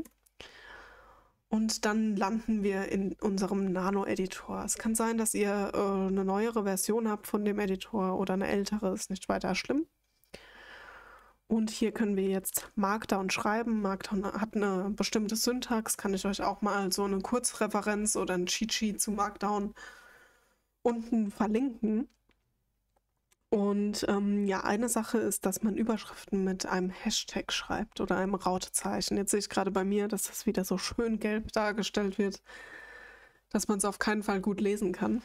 Speaker 1: Und dann landen wir in unserem Nano-Editor. Es kann sein, dass ihr äh, eine neuere Version habt von dem Editor oder eine ältere, ist nicht weiter schlimm. Und hier können wir jetzt Markdown schreiben. Markdown hat eine bestimmte Syntax. Kann ich euch auch mal so eine Kurzreferenz oder ein Cheat Sheet zu Markdown unten verlinken. Und ähm, ja, eine Sache ist, dass man Überschriften mit einem Hashtag schreibt oder einem Rautezeichen. Jetzt sehe ich gerade bei mir, dass das wieder so schön gelb dargestellt wird, dass man es auf keinen Fall gut lesen kann.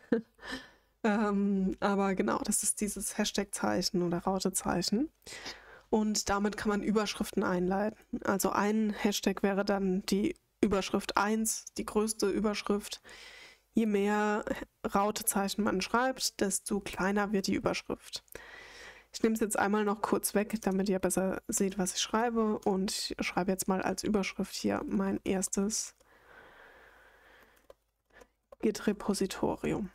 Speaker 1: ähm, aber genau, das ist dieses Hashtag-Zeichen oder Rautezeichen. Und damit kann man Überschriften einleiten. Also ein Hashtag wäre dann die Überschrift eins, die größte Überschrift. Je mehr Rautezeichen man schreibt, desto kleiner wird die Überschrift. Ich nehme es jetzt einmal noch kurz weg, damit ihr besser seht, was ich schreibe. Und ich schreibe jetzt mal als Überschrift hier mein erstes Git-Repositorium.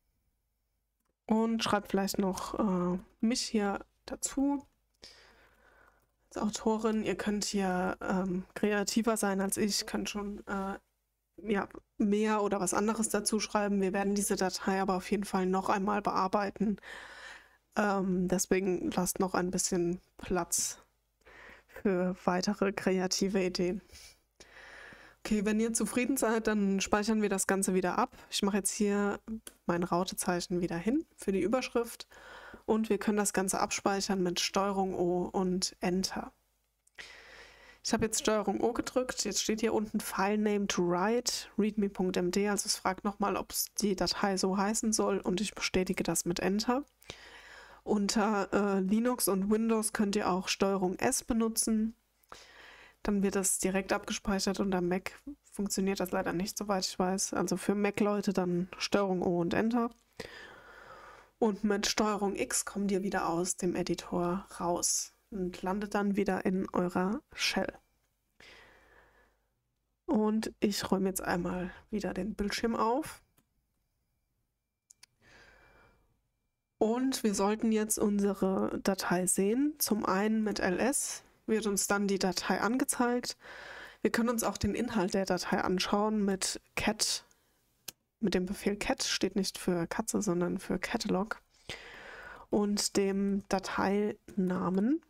Speaker 1: Und schreibe vielleicht noch äh, mich hier dazu. Als Autorin, ihr könnt hier ähm, kreativer sein als ich, könnt schon äh, ja, mehr oder was anderes dazu schreiben. Wir werden diese Datei aber auf jeden Fall noch einmal bearbeiten. Ähm, deswegen lasst noch ein bisschen Platz für weitere kreative Ideen. Okay, wenn ihr zufrieden seid, dann speichern wir das Ganze wieder ab. Ich mache jetzt hier mein Rautezeichen wieder hin für die Überschrift und wir können das Ganze abspeichern mit Steuerung O und Enter. Ich habe jetzt Steuerung O gedrückt, jetzt steht hier unten File Name to Write, readme.md, also es fragt nochmal, ob es die Datei so heißen soll und ich bestätige das mit Enter. Unter äh, Linux und Windows könnt ihr auch Steuerung S benutzen, dann wird das direkt abgespeichert. Unter Mac funktioniert das leider nicht, soweit ich weiß. Also für Mac-Leute dann Steuerung O und Enter. Und mit Steuerung X kommt ihr wieder aus dem Editor raus und landet dann wieder in eurer Shell. Und ich räume jetzt einmal wieder den Bildschirm auf. Und wir sollten jetzt unsere Datei sehen. Zum einen mit L S wird uns dann die Datei angezeigt. Wir können uns auch den Inhalt der Datei anschauen mit cat, mit dem Befehl cat, steht nicht für Katze, sondern für Catalog, und dem Dateinamen.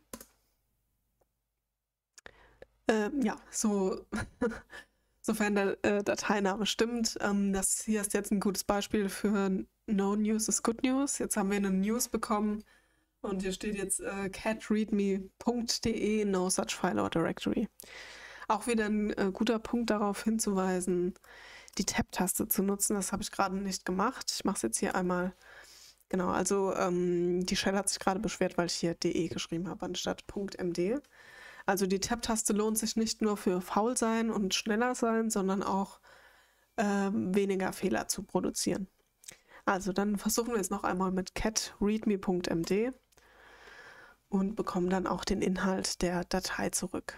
Speaker 1: Äh, ja, so, sofern der äh, Dateiname stimmt. Ähm, das hier ist jetzt ein gutes Beispiel für No News is Good News. Jetzt haben wir eine News bekommen und hier steht jetzt äh, cat readme punkt de, no such file or directory. Auch wieder ein äh, guter Punkt darauf hinzuweisen, die Tab-Taste zu nutzen. Das habe ich gerade nicht gemacht. Ich mache es jetzt hier einmal. Genau, also ähm, die Shell hat sich gerade beschwert, weil ich hier de geschrieben habe anstatt .md. Also die Tab-Taste lohnt sich nicht nur für faul sein und schneller sein, sondern auch ähm, weniger Fehler zu produzieren. Also dann versuchen wir es noch einmal mit cat readme punkt md und bekommen dann auch den Inhalt der Datei zurück.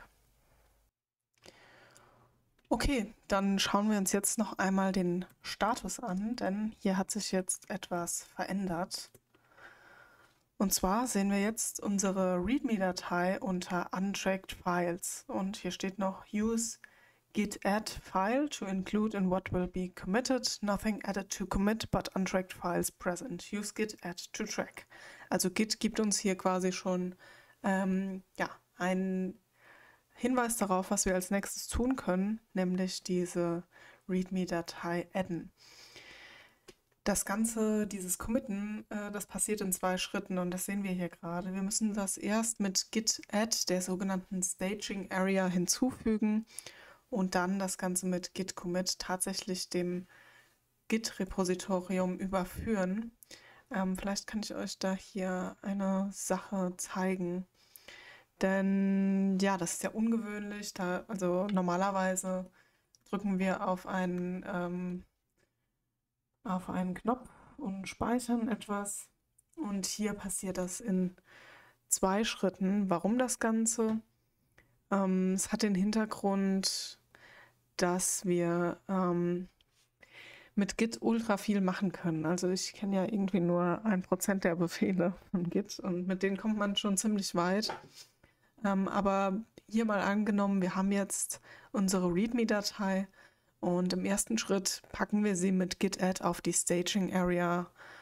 Speaker 1: Okay, dann schauen wir uns jetzt noch einmal den Status an, denn hier hat sich jetzt etwas verändert. Und zwar sehen wir jetzt unsere README-Datei unter Untracked Files und hier steht noch Use git add file to include in what will be committed, nothing added to commit but untracked files present. Use git add to track. Also Git gibt uns hier quasi schon ähm, ja, einen Hinweis darauf, was wir als nächstes tun können, nämlich diese README-Datei adden. Das Ganze, dieses Committen, äh, das passiert in zwei Schritten und das sehen wir hier gerade. Wir müssen das erst mit git add, der sogenannten Staging Area, hinzufügen und dann das Ganze mit git commit tatsächlich dem Git-Repositorium überführen. Ähm, vielleicht kann ich euch da hier eine Sache zeigen. Denn ja, das ist ja ungewöhnlich. Da, also normalerweise drücken wir auf einen, ähm, auf einen Knopf und speichern etwas. Und hier passiert das in zwei Schritten. Warum das Ganze? Ähm, es hat den Hintergrund, dass wir ähm, mit Git ultra viel machen können. Also ich kenne ja irgendwie nur ein Prozent der Befehle von Git und mit denen kommt man schon ziemlich weit. Ähm, aber hier mal angenommen, wir haben jetzt unsere README-Datei und im ersten Schritt packen wir sie mit git add auf die Staging Area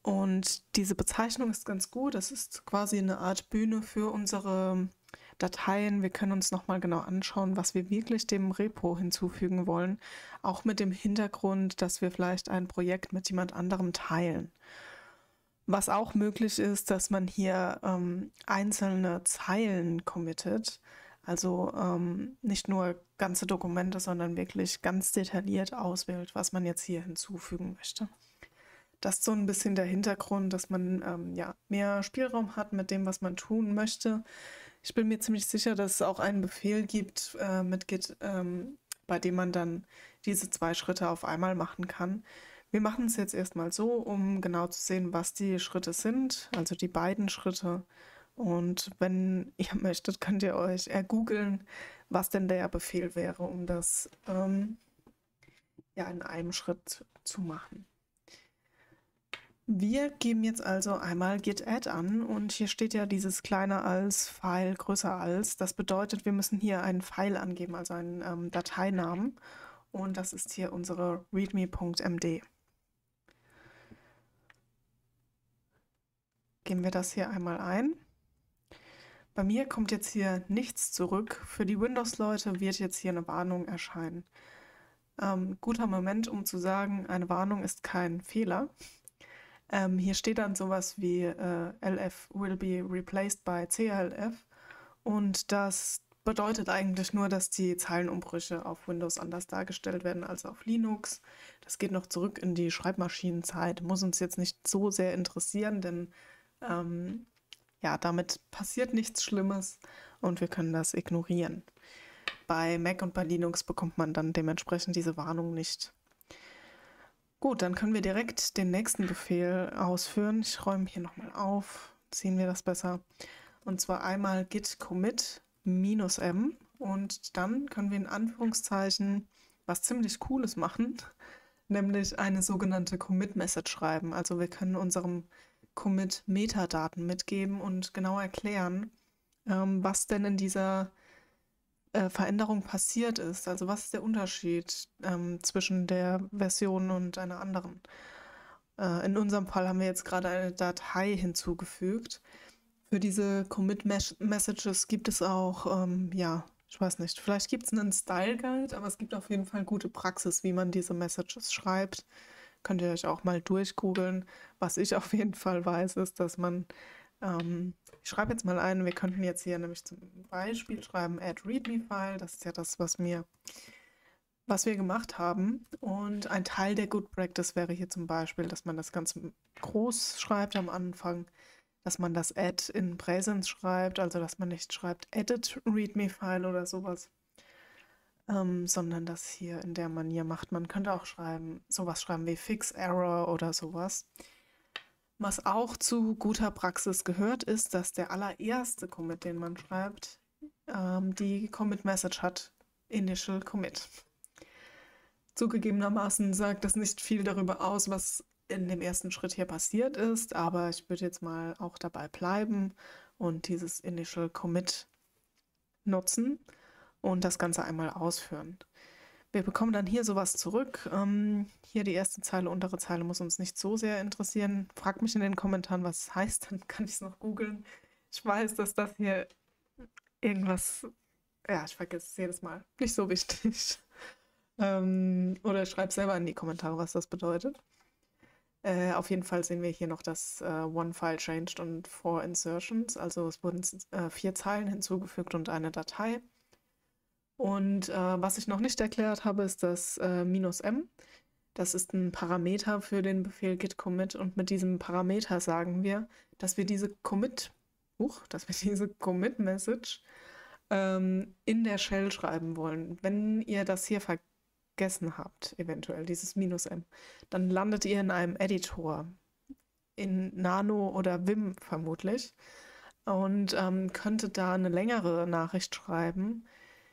Speaker 1: Und diese Bezeichnung ist ganz gut. Es ist quasi eine Art Bühne für unsere Dateien. Wir können uns nochmal genau anschauen, was wir wirklich dem Repo hinzufügen wollen. Auch mit dem Hintergrund, dass wir vielleicht ein Projekt mit jemand anderem teilen. Was auch möglich ist, dass man hier ähm, einzelne Zeilen committet. Also ähm, nicht nur ganze Dokumente, sondern wirklich ganz detailliert auswählt, was man jetzt hier hinzufügen möchte. Das ist so ein bisschen der Hintergrund, dass man ähm, ja, mehr Spielraum hat mit dem, was man tun möchte. Ich bin mir ziemlich sicher, dass es auch einen Befehl gibt äh, mit Git, ähm, bei dem man dann diese zwei Schritte auf einmal machen kann. Wir machen es jetzt erstmal so, um genau zu sehen, was die Schritte sind, also die beiden Schritte. Und wenn ihr möchtet, könnt ihr euch ergoogeln, was denn der Befehl wäre, um das ähm, ja, in einem Schritt zu machen. Wir geben jetzt also einmal git add an und hier steht ja dieses kleiner als, File größer als. Das bedeutet, wir müssen hier einen File angeben, also einen ähm, Dateinamen. Und das ist hier unsere readme.md. Geben wir das hier einmal ein. Bei mir kommt jetzt hier nichts zurück. Für die Windows-Leute wird jetzt hier eine Warnung erscheinen. Ähm, guter Moment, um zu sagen, eine Warnung ist kein Fehler. Ähm, hier steht dann sowas wie äh, L F will be replaced by C L F und das bedeutet eigentlich nur, dass die Zeilenumbrüche auf Windows anders dargestellt werden als auf Linux. Das geht noch zurück in die Schreibmaschinenzeit, muss uns jetzt nicht so sehr interessieren, denn ähm, ja, damit passiert nichts Schlimmes und wir können das ignorieren. Bei Mac und bei Linux bekommt man dann dementsprechend diese Warnung nicht. Gut, dann können wir direkt den nächsten Befehl ausführen. Ich räume hier nochmal auf, ziehen wir das besser. Und zwar einmal git commit minus m und dann können wir in Anführungszeichen was ziemlich Cooles machen, nämlich eine sogenannte Commit-Message schreiben. Also wir können unserem Commit Metadaten mitgeben und genau erklären, ähm, was denn in dieser äh, Veränderung passiert ist. Also was ist der Unterschied ähm, zwischen der Version und einer anderen? Äh, in unserem Fall haben wir jetzt gerade eine Datei hinzugefügt. Für diese Commit-Messages gibt es auch, ähm, ja, ich weiß nicht, vielleicht gibt es einen Style-Guide, aber es gibt auf jeden Fall gute Praxis, wie man diese Messages schreibt. Könnt ihr euch auch mal durchgoogeln. Was ich auf jeden Fall weiß, ist, dass man ähm, ich schreibe jetzt mal ein, wir könnten jetzt hier nämlich zum Beispiel schreiben add readme-file, das ist ja das, was wir, was wir gemacht haben. Und ein Teil der Good Practice wäre hier zum Beispiel, dass man das ganz groß schreibt am Anfang, dass man das add in Präsens schreibt, also dass man nicht schreibt edit readme-file oder sowas, ähm, sondern das hier in der Manier macht. Man könnte auch schreiben, sowas schreiben wie fix error oder sowas. Was auch zu guter Praxis gehört, ist, dass der allererste Commit, den man schreibt, ähm, die Commit-Message hat, Initial Commit. Zugegebenermaßen sagt das nicht viel darüber aus, was in dem ersten Schritt hier passiert ist, aber ich würde jetzt mal auch dabei bleiben und dieses Initial Commit nutzen und das Ganze einmal ausführen. Wir bekommen dann hier sowas zurück. Ähm, hier die erste Zeile, untere Zeile muss uns nicht so sehr interessieren. Fragt mich in den Kommentaren, was es heißt, dann kann ich es noch googeln. Ich weiß, dass das hier irgendwas, ja, ich vergesse es jedes Mal, nicht so wichtig. ähm, oder schreib selber in die Kommentare, was das bedeutet. Äh, auf jeden Fall sehen wir hier noch das äh, One File Changed und Four Insertions. Also es wurden äh, vier Zeilen hinzugefügt und eine Datei. Und äh, was ich noch nicht erklärt habe, ist das äh, -m. Das ist ein Parameter für den Befehl git commit und mit diesem Parameter sagen wir, dass wir diese Commit, huch, dass wir diese Commit-Message ähm, in der Shell schreiben wollen. Wenn ihr das hier vergessen habt, eventuell dieses -m, dann landet ihr in einem Editor, in Nano oder Vim vermutlich, und ähm, könntet da eine längere Nachricht schreiben.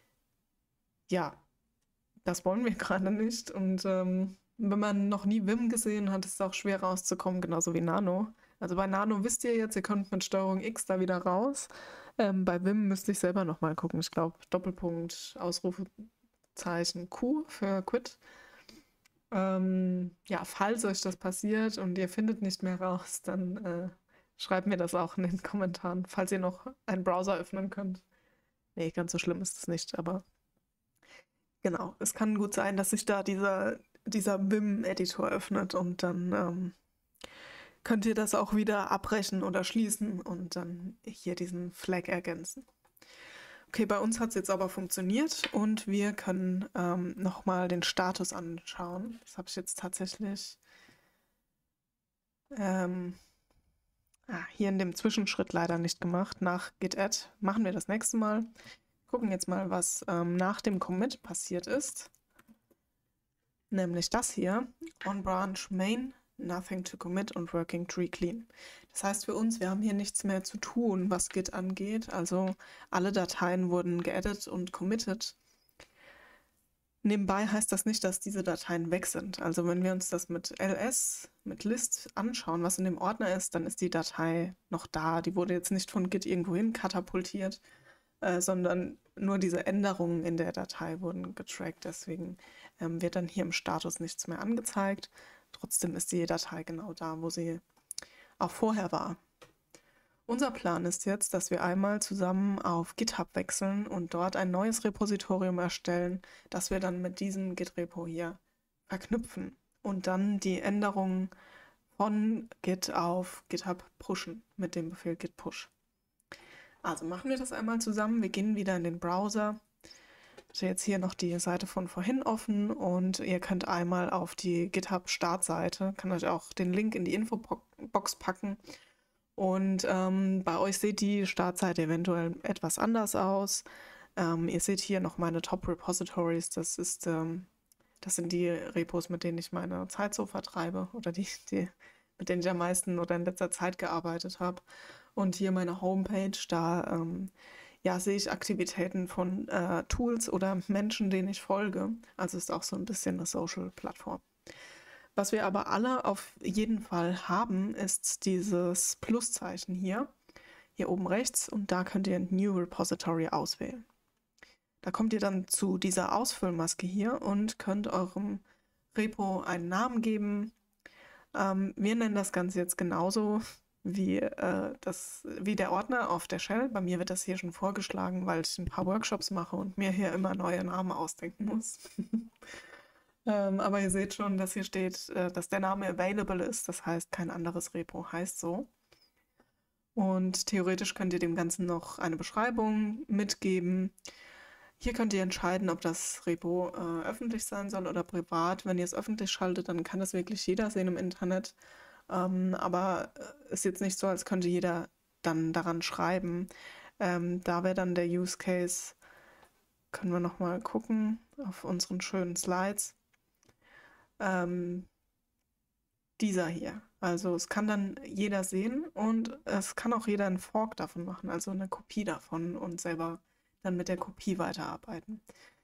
Speaker 1: Ja, das wollen wir gerade nicht. Und ähm, wenn man noch nie Vim gesehen hat, ist es auch schwer rauszukommen, genauso wie Nano. Also bei Nano wisst ihr jetzt, ihr könnt mit Steuerung X da wieder raus. Ähm, bei Vim müsste ich selber nochmal gucken. Ich glaube, Doppelpunkt, Ausrufezeichen Q für Quit. Ähm, ja, falls euch das passiert und ihr findet nicht mehr raus, dann äh, schreibt mir das auch in den Kommentaren, falls ihr noch einen Browser öffnen könnt. Nee, ganz so schlimm ist es nicht, aber genau, es kann gut sein, dass sich da dieser, dieser Vim-Editor öffnet und dann ähm, könnt ihr das auch wieder abbrechen oder schließen und dann hier diesen Flag ergänzen. Okay, bei uns hat es jetzt aber funktioniert und wir können ähm, nochmal den Status anschauen. Das habe ich jetzt tatsächlich ähm, ah, hier in dem Zwischenschritt leider nicht gemacht. Nach git add machen wir das nächste Mal. Gucken jetzt mal, was ähm, nach dem Commit passiert ist. Nämlich das hier, on branch main, nothing to commit und working tree clean. Das heißt für uns, wir haben hier nichts mehr zu tun, was Git angeht. Also alle Dateien wurden geaddet und committed. Nebenbei heißt das nicht, dass diese Dateien weg sind. Also wenn wir uns das mit ls, mit list anschauen, was in dem Ordner ist, dann ist die Datei noch da. Die wurde jetzt nicht von Git irgendwo hin katapultiert, äh, sondern nur diese Änderungen in der Datei wurden getrackt. Deswegen ähm, wird dann hier im Status nichts mehr angezeigt. Trotzdem ist die Datei genau da, wo sie auch vorher war. Unser Plan ist jetzt, dass wir einmal zusammen auf GitHub wechseln und dort ein neues Repositorium erstellen, das wir dann mit diesem Git-Repo hier verknüpfen und dann die Änderungen von Git auf GitHub pushen mit dem Befehl git push. Also machen wir das einmal zusammen. Wir gehen wieder in den Browser. Ich habe jetzt hier noch die Seite von vorhin offen und ihr könnt einmal auf die GitHub-Startseite, kann euch auch den Link in die Infobox packen. Und ähm, bei euch sieht die Startseite eventuell etwas anders aus. Ähm, ihr seht hier noch meine Top-Repositories. Das ist, ähm, das sind die Repos, mit denen ich meine Zeit so vertreibe oder die, die, mit denen ich am meisten oder in letzter Zeit gearbeitet habe. Und hier meine Homepage, da ähm, ja, sehe ich Aktivitäten von äh, Tools oder Menschen, denen ich folge. Also ist auch so ein bisschen eine Social-Plattform. Was wir aber alle auf jeden Fall haben, ist dieses Pluszeichen hier, hier oben rechts, und da könnt ihr New Repository auswählen. Da kommt ihr dann zu dieser Ausfüllmaske hier und könnt eurem Repo einen Namen geben. Ähm, wir nennen das Ganze jetzt genauso wie, äh, das, wie der Ordner auf der Shell. Bei mir wird das hier schon vorgeschlagen, weil ich ein paar Workshops mache und mir hier immer neue Namen ausdenken muss. Ähm, aber ihr seht schon, dass hier steht, äh, dass der Name available ist. Das heißt, kein anderes Repo heißt so. Und theoretisch könnt ihr dem Ganzen noch eine Beschreibung mitgeben. Hier könnt ihr entscheiden, ob das Repo äh, öffentlich sein soll oder privat. Wenn ihr es öffentlich schaltet, dann kann das wirklich jeder sehen im Internet. Ähm, aber es ist jetzt nicht so, als könnte jeder dann daran schreiben. Ähm, da wäre dann der Use Case, können wir nochmal gucken auf unseren schönen Slides. Ähm, dieser hier. Also es kann dann jeder sehen und es kann auch jeder einen Fork davon machen, also eine Kopie davon und selber dann mit der Kopie weiterarbeiten.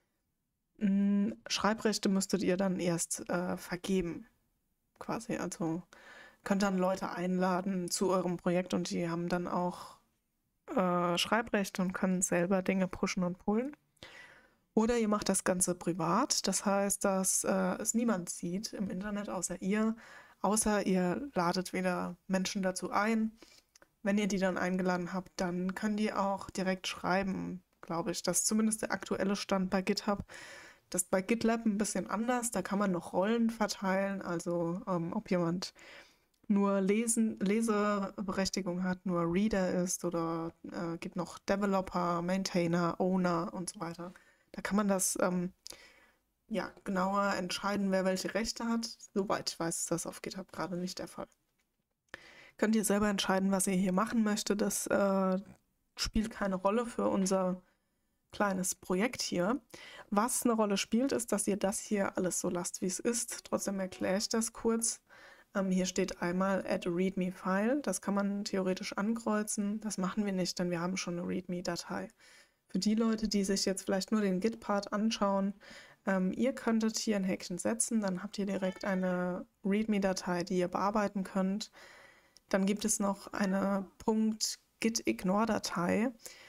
Speaker 1: Schreibrechte müsstet ihr dann erst äh, vergeben, quasi. Also könnt dann Leute einladen zu eurem Projekt und die haben dann auch äh, Schreibrechte und können selber Dinge pushen und pullen. Oder ihr macht das Ganze privat, das heißt, dass äh, es niemand sieht im Internet außer ihr, außer ihr ladet wieder Menschen dazu ein. Wenn ihr die dann eingeladen habt, dann können die auch direkt schreiben, glaube ich. Das ist zumindest der aktuelle Stand bei GitHub. Das ist bei GitLab ein bisschen anders, da kann man noch Rollen verteilen, also ähm, ob jemand nur Lesen, Leseberechtigung hat, nur Reader ist oder äh, gibt noch Developer, Maintainer, Owner und so weiter. Da kann man das ähm, ja, genauer entscheiden, wer welche Rechte hat. Soweit ich weiß, ist das auf GitHub gerade nicht der Fall. Könnt ihr selber entscheiden, was ihr hier machen möchtet. Das äh, spielt keine Rolle für unser kleines Projekt hier. Was eine Rolle spielt, ist, dass ihr das hier alles so lasst, wie es ist. Trotzdem erkläre ich das kurz. Ähm, hier steht einmal Add a README File. Das kann man theoretisch ankreuzen. Das machen wir nicht, denn wir haben schon eine README-Datei. Für die Leute, die sich jetzt vielleicht nur den Git-Part anschauen, ähm, ihr könntet hier ein Häkchen setzen, dann habt ihr direkt eine README-Datei, die ihr bearbeiten könnt. Dann gibt es noch eine .gitignore-Datei.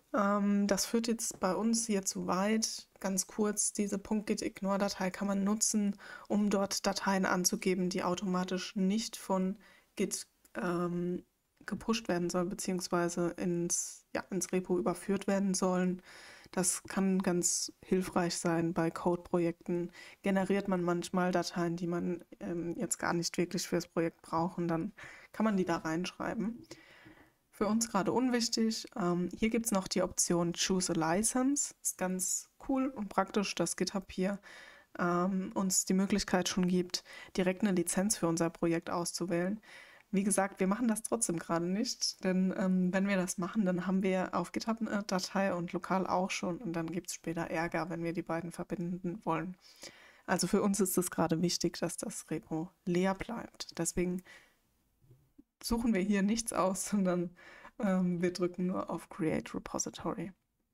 Speaker 1: Ähm, das führt jetzt bei uns hier zu weit. Ganz kurz, diese .git-ignore-Datei kann man nutzen, um dort Dateien anzugeben, die automatisch nicht von Git ähm, gepusht werden sollen, beziehungsweise ins, ja, ins Repo überführt werden sollen. Das kann ganz hilfreich sein bei Code-Projekten. Generiert man manchmal Dateien, die man ähm, jetzt gar nicht wirklich fürs Projekt braucht, und dann kann man die da reinschreiben. Für uns gerade unwichtig. Ähm, hier gibt es noch die Option Choose a License. Ist ganz cool und praktisch, dass GitHub hier ähm, uns die Möglichkeit schon gibt, direkt eine Lizenz für unser Projekt auszuwählen. Wie gesagt, wir machen das trotzdem gerade nicht, denn ähm, wenn wir das machen, dann haben wir auf GitHub eine Datei und lokal auch schon, und dann gibt es später Ärger, wenn wir die beiden verbinden wollen. Also für uns ist es gerade wichtig, dass das Repo leer bleibt. Deswegen suchen wir hier nichts aus, sondern ähm, wir drücken nur auf Create Repository.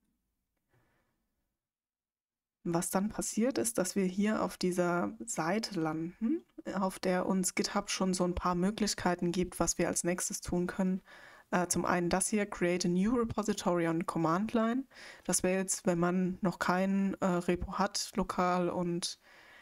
Speaker 1: Was dann passiert, ist, dass wir hier auf dieser Seite landen, auf der uns GitHub schon so ein paar Möglichkeiten gibt, was wir als nächstes tun können. Äh, zum einen das hier, Create a New Repository on Command Line. Das wäre jetzt, wenn man noch kein äh, Repo hat, lokal, und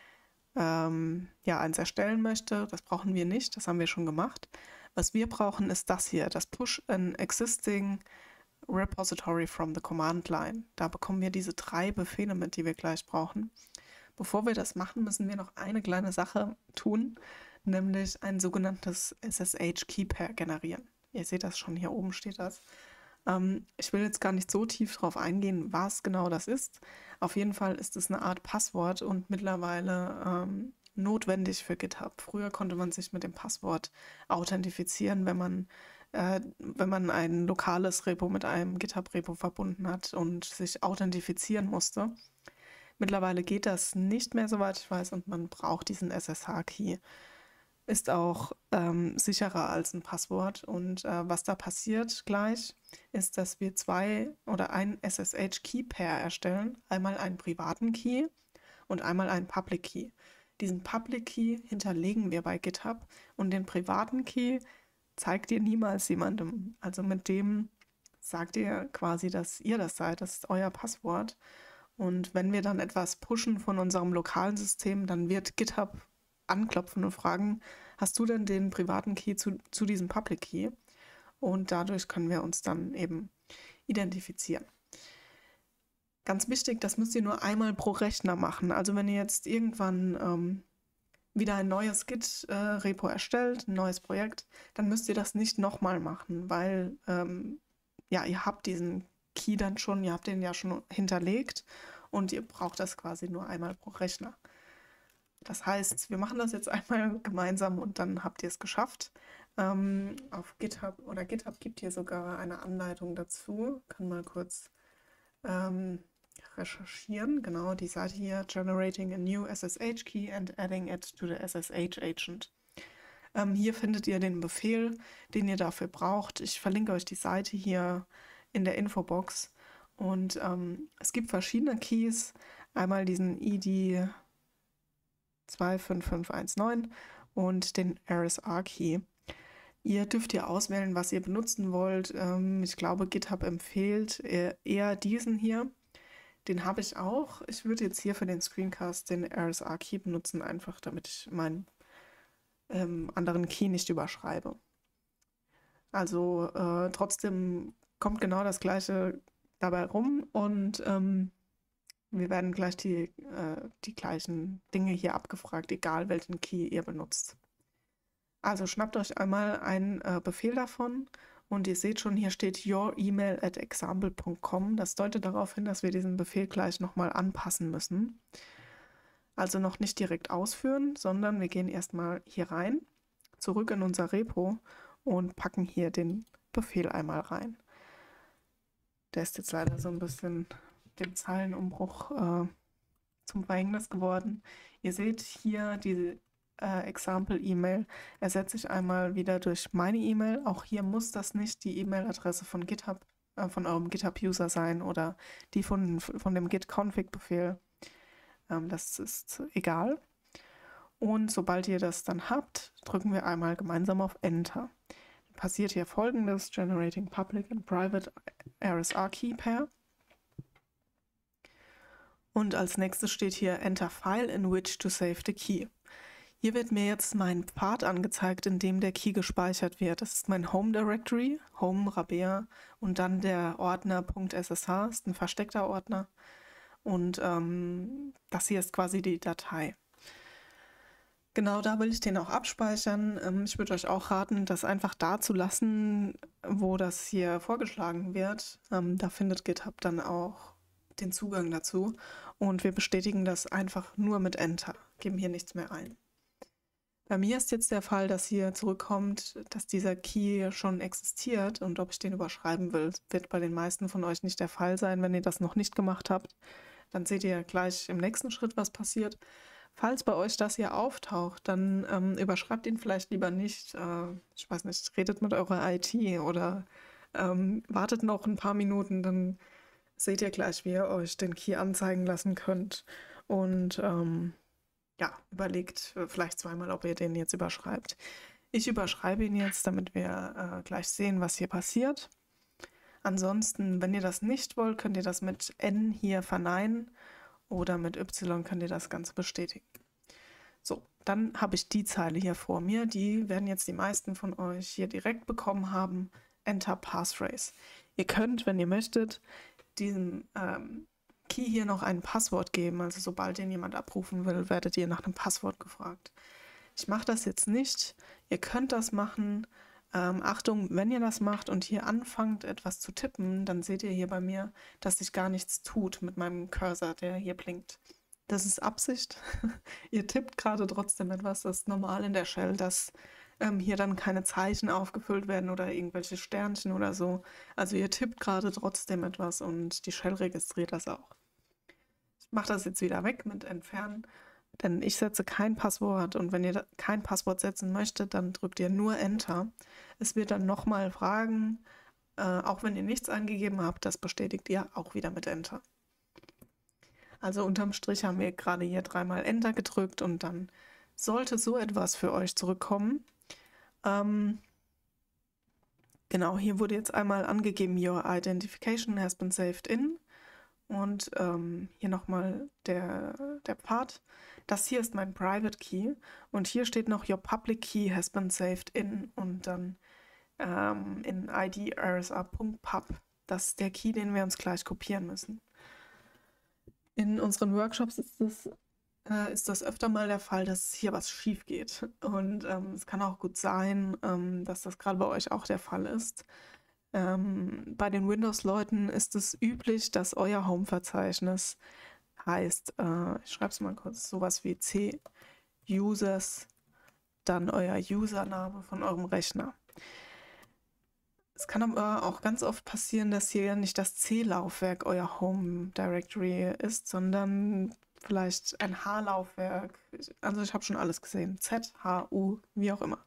Speaker 1: ähm, ja, eins erstellen möchte. Das brauchen wir nicht, das haben wir schon gemacht. Was wir brauchen, ist das hier, das Push an Existing Repository from the Command Line. Da bekommen wir diese drei Befehle mit, die wir gleich brauchen. Bevor wir das machen, müssen wir noch eine kleine Sache tun, nämlich ein sogenanntes S S H Key Pair generieren. Ihr seht das schon, hier oben steht das. Ähm, ich will jetzt gar nicht so tief drauf eingehen, was genau das ist. Auf jeden Fall ist es eine Art Passwort und mittlerweile ähm, notwendig für GitHub. Früher konnte man sich mit dem Passwort authentifizieren, wenn man äh, wenn man ein lokales Repo mit einem GitHub-Repo verbunden hat und sich authentifizieren musste. Mittlerweile geht das nicht mehr, soweit ich weiß, und man braucht diesen S S H-Key. Ist auch ähm, sicherer als ein Passwort. Und äh, was da passiert gleich, ist, dass wir zwei oder ein S S H-Key-Pair erstellen. Einmal einen privaten Key und einmal einen Public Key. Diesen Public Key hinterlegen wir bei GitHub, und den privaten Key zeigt ihr niemals jemandem. Also mit dem sagt ihr quasi, dass ihr das seid, das ist euer Passwort. Und wenn wir dann etwas pushen von unserem lokalen System, dann wird GitHub anklopfen und fragen, hast du denn den privaten Key zu, zu diesem Public Key? Und dadurch können wir uns dann eben identifizieren. Ganz wichtig, das müsst ihr nur einmal pro Rechner machen. Also wenn ihr jetzt irgendwann ähm, wieder ein neues Git-Repo äh, erstellt, ein neues Projekt, dann müsst ihr das nicht nochmal machen, weil ähm, ja, ihr habt diesen Key dann schon, ihr habt den ja schon hinterlegt, und ihr braucht das quasi nur einmal pro Rechner. Das heißt, wir machen das jetzt einmal gemeinsam und dann habt ihr es geschafft. Ähm, auf GitHub oder GitHub gibt hier sogar eine Anleitung dazu. Kann mal kurz ähm, recherchieren. Genau, die Seite hier, Generating a New S S H Key and Adding it to the S S H Agent. Ähm, hier findet ihr den Befehl, den ihr dafür braucht. Ich verlinke euch die Seite hier in der Infobox. Und ähm, es gibt verschiedene Keys. Einmal diesen I D zwei fünf fünf eins neun und den R S R-Key. Ihr dürft hier auswählen, was ihr benutzen wollt. Ähm, ich glaube, GitHub empfiehlt eher, eher diesen hier. Den habe ich auch. Ich würde jetzt hier für den Screencast den R S R-Key benutzen, einfach damit ich meinen ähm, anderen Key nicht überschreibe. Also äh, trotzdem kommt genau das Gleiche dabei rum, und ähm, wir werden gleich die, äh, die gleichen Dinge hier abgefragt, egal welchen Key ihr benutzt. Also schnappt euch einmal einen äh, Befehl davon, und ihr seht schon, hier steht your email at example punkt com. Das deutet darauf hin, dass wir diesen Befehl gleich nochmal anpassen müssen. Also noch nicht direkt ausführen, sondern wir gehen erstmal hier rein, zurück in unser Repo, und packen hier den Befehl einmal rein. Der ist jetzt leider so ein bisschen dem Zeilenumbruch äh, zum Verhängnis geworden. Ihr seht hier diese äh, Example-E-Mail ersetze ich einmal wieder durch meine E-Mail. Auch hier muss das nicht die E-Mail-Adresse von GitHub, äh, von eurem GitHub-User sein oder die von, von dem Git-Config-Befehl. Ähm, das ist egal. Und sobald ihr das dann habt, drücken wir einmal gemeinsam auf Enter. passiert hier folgendes: Generating Public and Private R S A Key Pair. Und als nächstes steht hier Enter File in which to save the key. Hier wird mir jetzt mein Pfad angezeigt, in dem der Key gespeichert wird. Das ist mein Home Directory, Home Rabea, und dann der Ordner .ssh, ist ein versteckter Ordner. Und ähm, das hier ist quasi die Datei. Genau, da will ich den auch abspeichern. Ähm, ich würde euch auch raten, das einfach da zu lassen, wo das hier vorgeschlagen wird. Ähm, da findet GitHub dann auch den Zugang dazu. Und wir bestätigen das einfach nur mit Enter, geben hier nichts mehr ein. Bei mir ist jetzt der Fall, dass hier zurückkommt, dass dieser Key schon existiert, und ob ich den überschreiben will, wird bei den meisten von euch nicht der Fall sein, wenn ihr das noch nicht gemacht habt. Dann seht ihr gleich im nächsten Schritt, was passiert. Falls bei euch das hier auftaucht, dann ähm, überschreibt ihn vielleicht lieber nicht. Äh, ich weiß nicht, redet mit eurer I T oder ähm, wartet noch ein paar Minuten, dann seht ihr gleich, wie ihr euch den Key anzeigen lassen könnt. Und ähm, ja, überlegt vielleicht zweimal, ob ihr den jetzt überschreibt. Ich überschreibe ihn jetzt, damit wir äh, gleich sehen, was hier passiert. Ansonsten, wenn ihr das nicht wollt, könnt ihr das mit N hier verneinen, oder mit Y könnt ihr das Ganze bestätigen. So, dann habe ich die Zeile hier vor mir. Die werden jetzt die meisten von euch hier direkt bekommen haben. Enter Passphrase. Ihr könnt, wenn ihr möchtet, diesem ähm, Key hier noch ein Passwort geben. Also sobald den jemand abrufen will, werdet ihr nach einem Passwort gefragt. Ich mache das jetzt nicht. Ihr könnt das machen. Ähm, Achtung, wenn ihr das macht und hier anfangt, etwas zu tippen, dann seht ihr hier bei mir, dass sich gar nichts tut mit meinem Cursor, der hier blinkt. Das ist Absicht. Ihr tippt gerade trotzdem etwas. Das ist normal in der Shell, dass ähm, hier dann keine Zeichen aufgefüllt werden oder irgendwelche Sternchen oder so. Also ihr tippt gerade trotzdem etwas und die Shell registriert das auch. Ich mache das jetzt wieder weg mit Entfernen, denn ich setze kein Passwort, und wenn ihr kein Passwort setzen möchtet, dann drückt ihr nur Enter. Es wird dann nochmal fragen, äh, auch wenn ihr nichts angegeben habt, das bestätigt ihr auch wieder mit Enter. Also unterm Strich haben wir gerade hier dreimal Enter gedrückt, und dann sollte so etwas für euch zurückkommen. Ähm, genau, hier wurde jetzt einmal angegeben, Your Identification has been saved in. Und ähm, hier nochmal der, der Pfad. Das hier ist mein Private Key, und hier steht noch Your Public Key has been saved in, und dann ähm, in I D R S A punkt pub. Das ist der Key, den wir uns gleich kopieren müssen. In unseren Workshops ist das, äh, ist das öfter mal der Fall, dass hier was schief geht. Und ähm, es kann auch gut sein, ähm, dass das gerade bei euch auch der Fall ist. Ähm, bei den Windows-Leuten ist es üblich, dass euer Home-Verzeichnis heißt, äh, ich schreibe es mal kurz, sowas wie C-Users, dann euer Username von eurem Rechner. Es kann aber auch ganz oft passieren, dass hier nicht das C-Laufwerk euer Home Directory ist, sondern vielleicht ein H-Laufwerk. Also ich habe schon alles gesehen. Z, H, U, wie auch immer.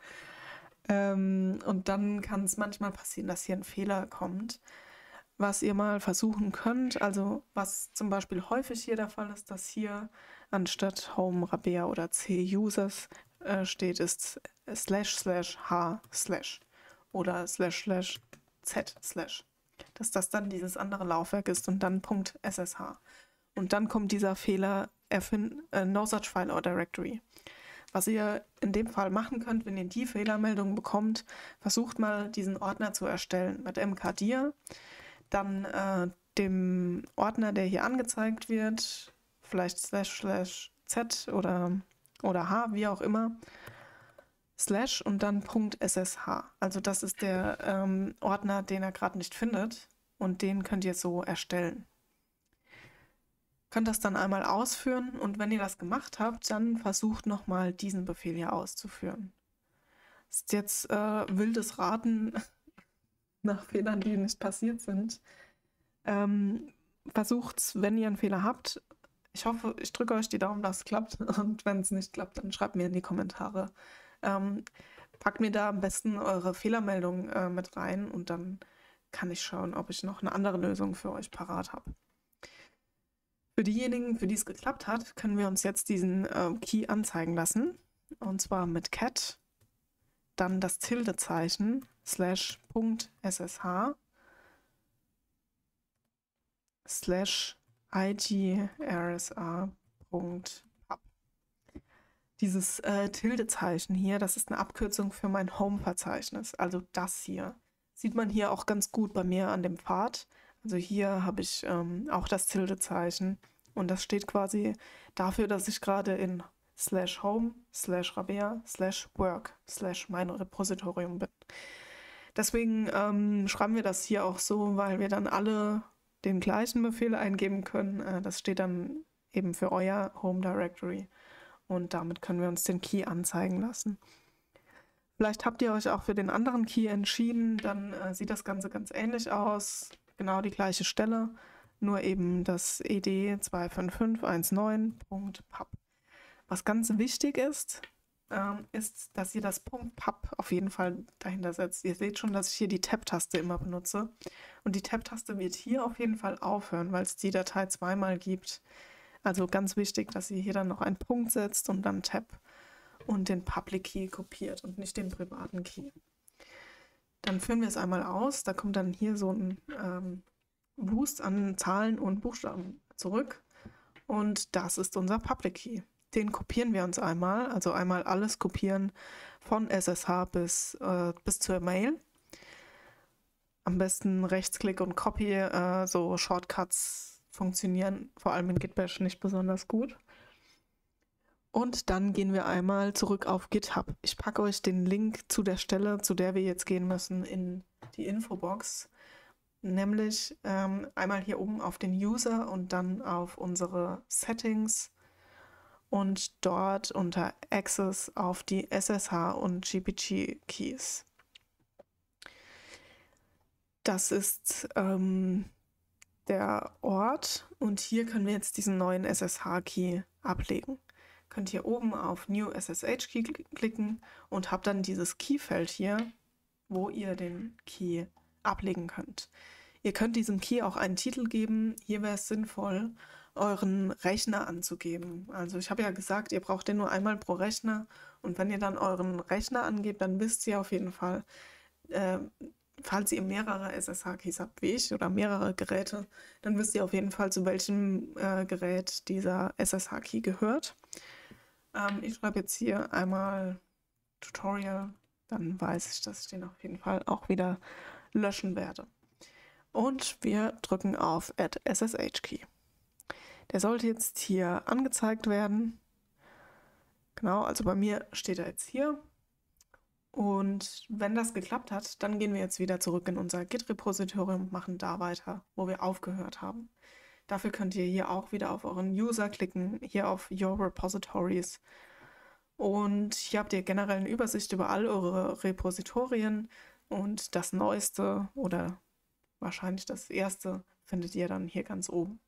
Speaker 1: ähm, und dann kann es manchmal passieren, dass hier ein Fehler kommt. Was ihr mal versuchen könnt, also was zum Beispiel häufig hier der Fall ist, dass hier anstatt Home Rabea oder C-Users äh, steht, ist slash slash H slash oder slash slash Z slash. Dass das dann dieses andere Laufwerk ist und dann .ssh. Und dann kommt dieser Fehler erfind, äh, no such file or directory. Was ihr in dem Fall machen könnt, wenn ihr die Fehlermeldung bekommt, versucht mal diesen Ordner zu erstellen mit mkdir. Dann äh, dem Ordner, der hier angezeigt wird, vielleicht slash slash z oder, oder h, wie auch immer, slash und dann .ssh. Also das ist der ähm, Ordner, den er gerade nicht findet, und den könnt ihr so erstellen. Könnt das dann einmal ausführen, und wenn ihr das gemacht habt, dann versucht nochmal diesen Befehl hier auszuführen. Das ist jetzt äh, wildes Raten nach Fehlern, die nicht passiert sind. Ähm, versucht, wenn ihr einen Fehler habt. Ich hoffe, ich drücke euch die Daumen, dass es klappt. Und wenn es nicht klappt, dann schreibt mir in die Kommentare. Ähm, packt mir da am besten eure Fehlermeldung äh, mit rein, und dann kann ich schauen, ob ich noch eine andere Lösung für euch parat habe. Für diejenigen, für die es geklappt hat, können wir uns jetzt diesen äh, Key anzeigen lassen. Und zwar mit cat dann das Tilde-Zeichen slash Punkt ssh slash igrsa Punkt pub. Dieses äh, Tilde-Zeichen hier, das ist eine Abkürzung für mein Home-Verzeichnis, also das hier. Sieht man hier auch ganz gut bei mir an dem Pfad. Also hier habe ich ähm, auch das Tilde-Zeichen und das steht quasi dafür, dass ich gerade in slash home, slash rabea, slash work, slash mein Repositorium bin. Deswegen ähm, schreiben wir das hier auch so, weil wir dann alle den gleichen Befehl eingeben können. Äh, das steht dann eben für euer Home Directory und damit können wir uns den Key anzeigen lassen. Vielleicht habt ihr euch auch für den anderen Key entschieden, dann äh, sieht das Ganze ganz ähnlich aus. Genau die gleiche Stelle, nur eben das E D zwei fünf fünf eins neun Punkt pub. Was ganz wichtig ist, ähm, ist, dass ihr das Punkt .pub auf jeden Fall dahinter setzt. Ihr seht schon, dass ich hier die Tab-Taste immer benutze. Und die Tab-Taste wird hier auf jeden Fall aufhören, weil es die Datei zweimal gibt. Also ganz wichtig, dass ihr hier dann noch einen Punkt setzt und dann Tab und den Public Key kopiert und nicht den privaten Key. Dann führen wir es einmal aus. Da kommt dann hier so ein ähm, Boost an Zahlen und Buchstaben zurück. Und das ist unser Public Key. Den kopieren wir uns einmal, also einmal alles kopieren von S S H bis, äh, bis zur Mail. Am besten Rechtsklick und Copy, äh, so Shortcuts funktionieren vor allem in Git Bash nicht besonders gut. Und dann gehen wir einmal zurück auf GitHub. Ich packe euch den Link zu der Stelle, zu der wir jetzt gehen müssen, in die Infobox. Nämlich ähm, einmal hier oben auf den User und dann auf unsere Settings und dort unter Access auf die S S H und G P G Keys. Das ist ähm, der Ort und hier können wir jetzt diesen neuen S S H-Key ablegen. Könnt hier oben auf New S S H-Key klicken und habt dann dieses Keyfeld hier, wo ihr den Key ablegen könnt. Ihr könnt diesem Key auch einen Titel geben. Hier wäre es sinnvoll, euren Rechner anzugeben. Also ich habe ja gesagt, ihr braucht den nur einmal pro Rechner und wenn ihr dann euren Rechner angebt, dann wisst ihr auf jeden Fall, äh, falls ihr mehrere S S H-Keys habt wie ich oder mehrere Geräte, dann wisst ihr auf jeden Fall, zu welchem äh, Gerät dieser S S H-Key gehört. Ähm, ich schreibe jetzt hier einmal Tutorial, dann weiß ich, dass ich den auf jeden Fall auch wieder löschen werde. Und wir drücken auf Add S S H-Key. Der sollte jetzt hier angezeigt werden. Genau, also bei mir steht er jetzt hier. Und wenn das geklappt hat, dann gehen wir jetzt wieder zurück in unser Git-Repositorium und machen da weiter, wo wir aufgehört haben. Dafür könnt ihr hier auch wieder auf euren User klicken, hier auf Your Repositories. Und hier habt ihr generell eine Übersicht über all eure Repositorien und das Neueste oder wahrscheinlich das Erste findet ihr dann hier ganz oben.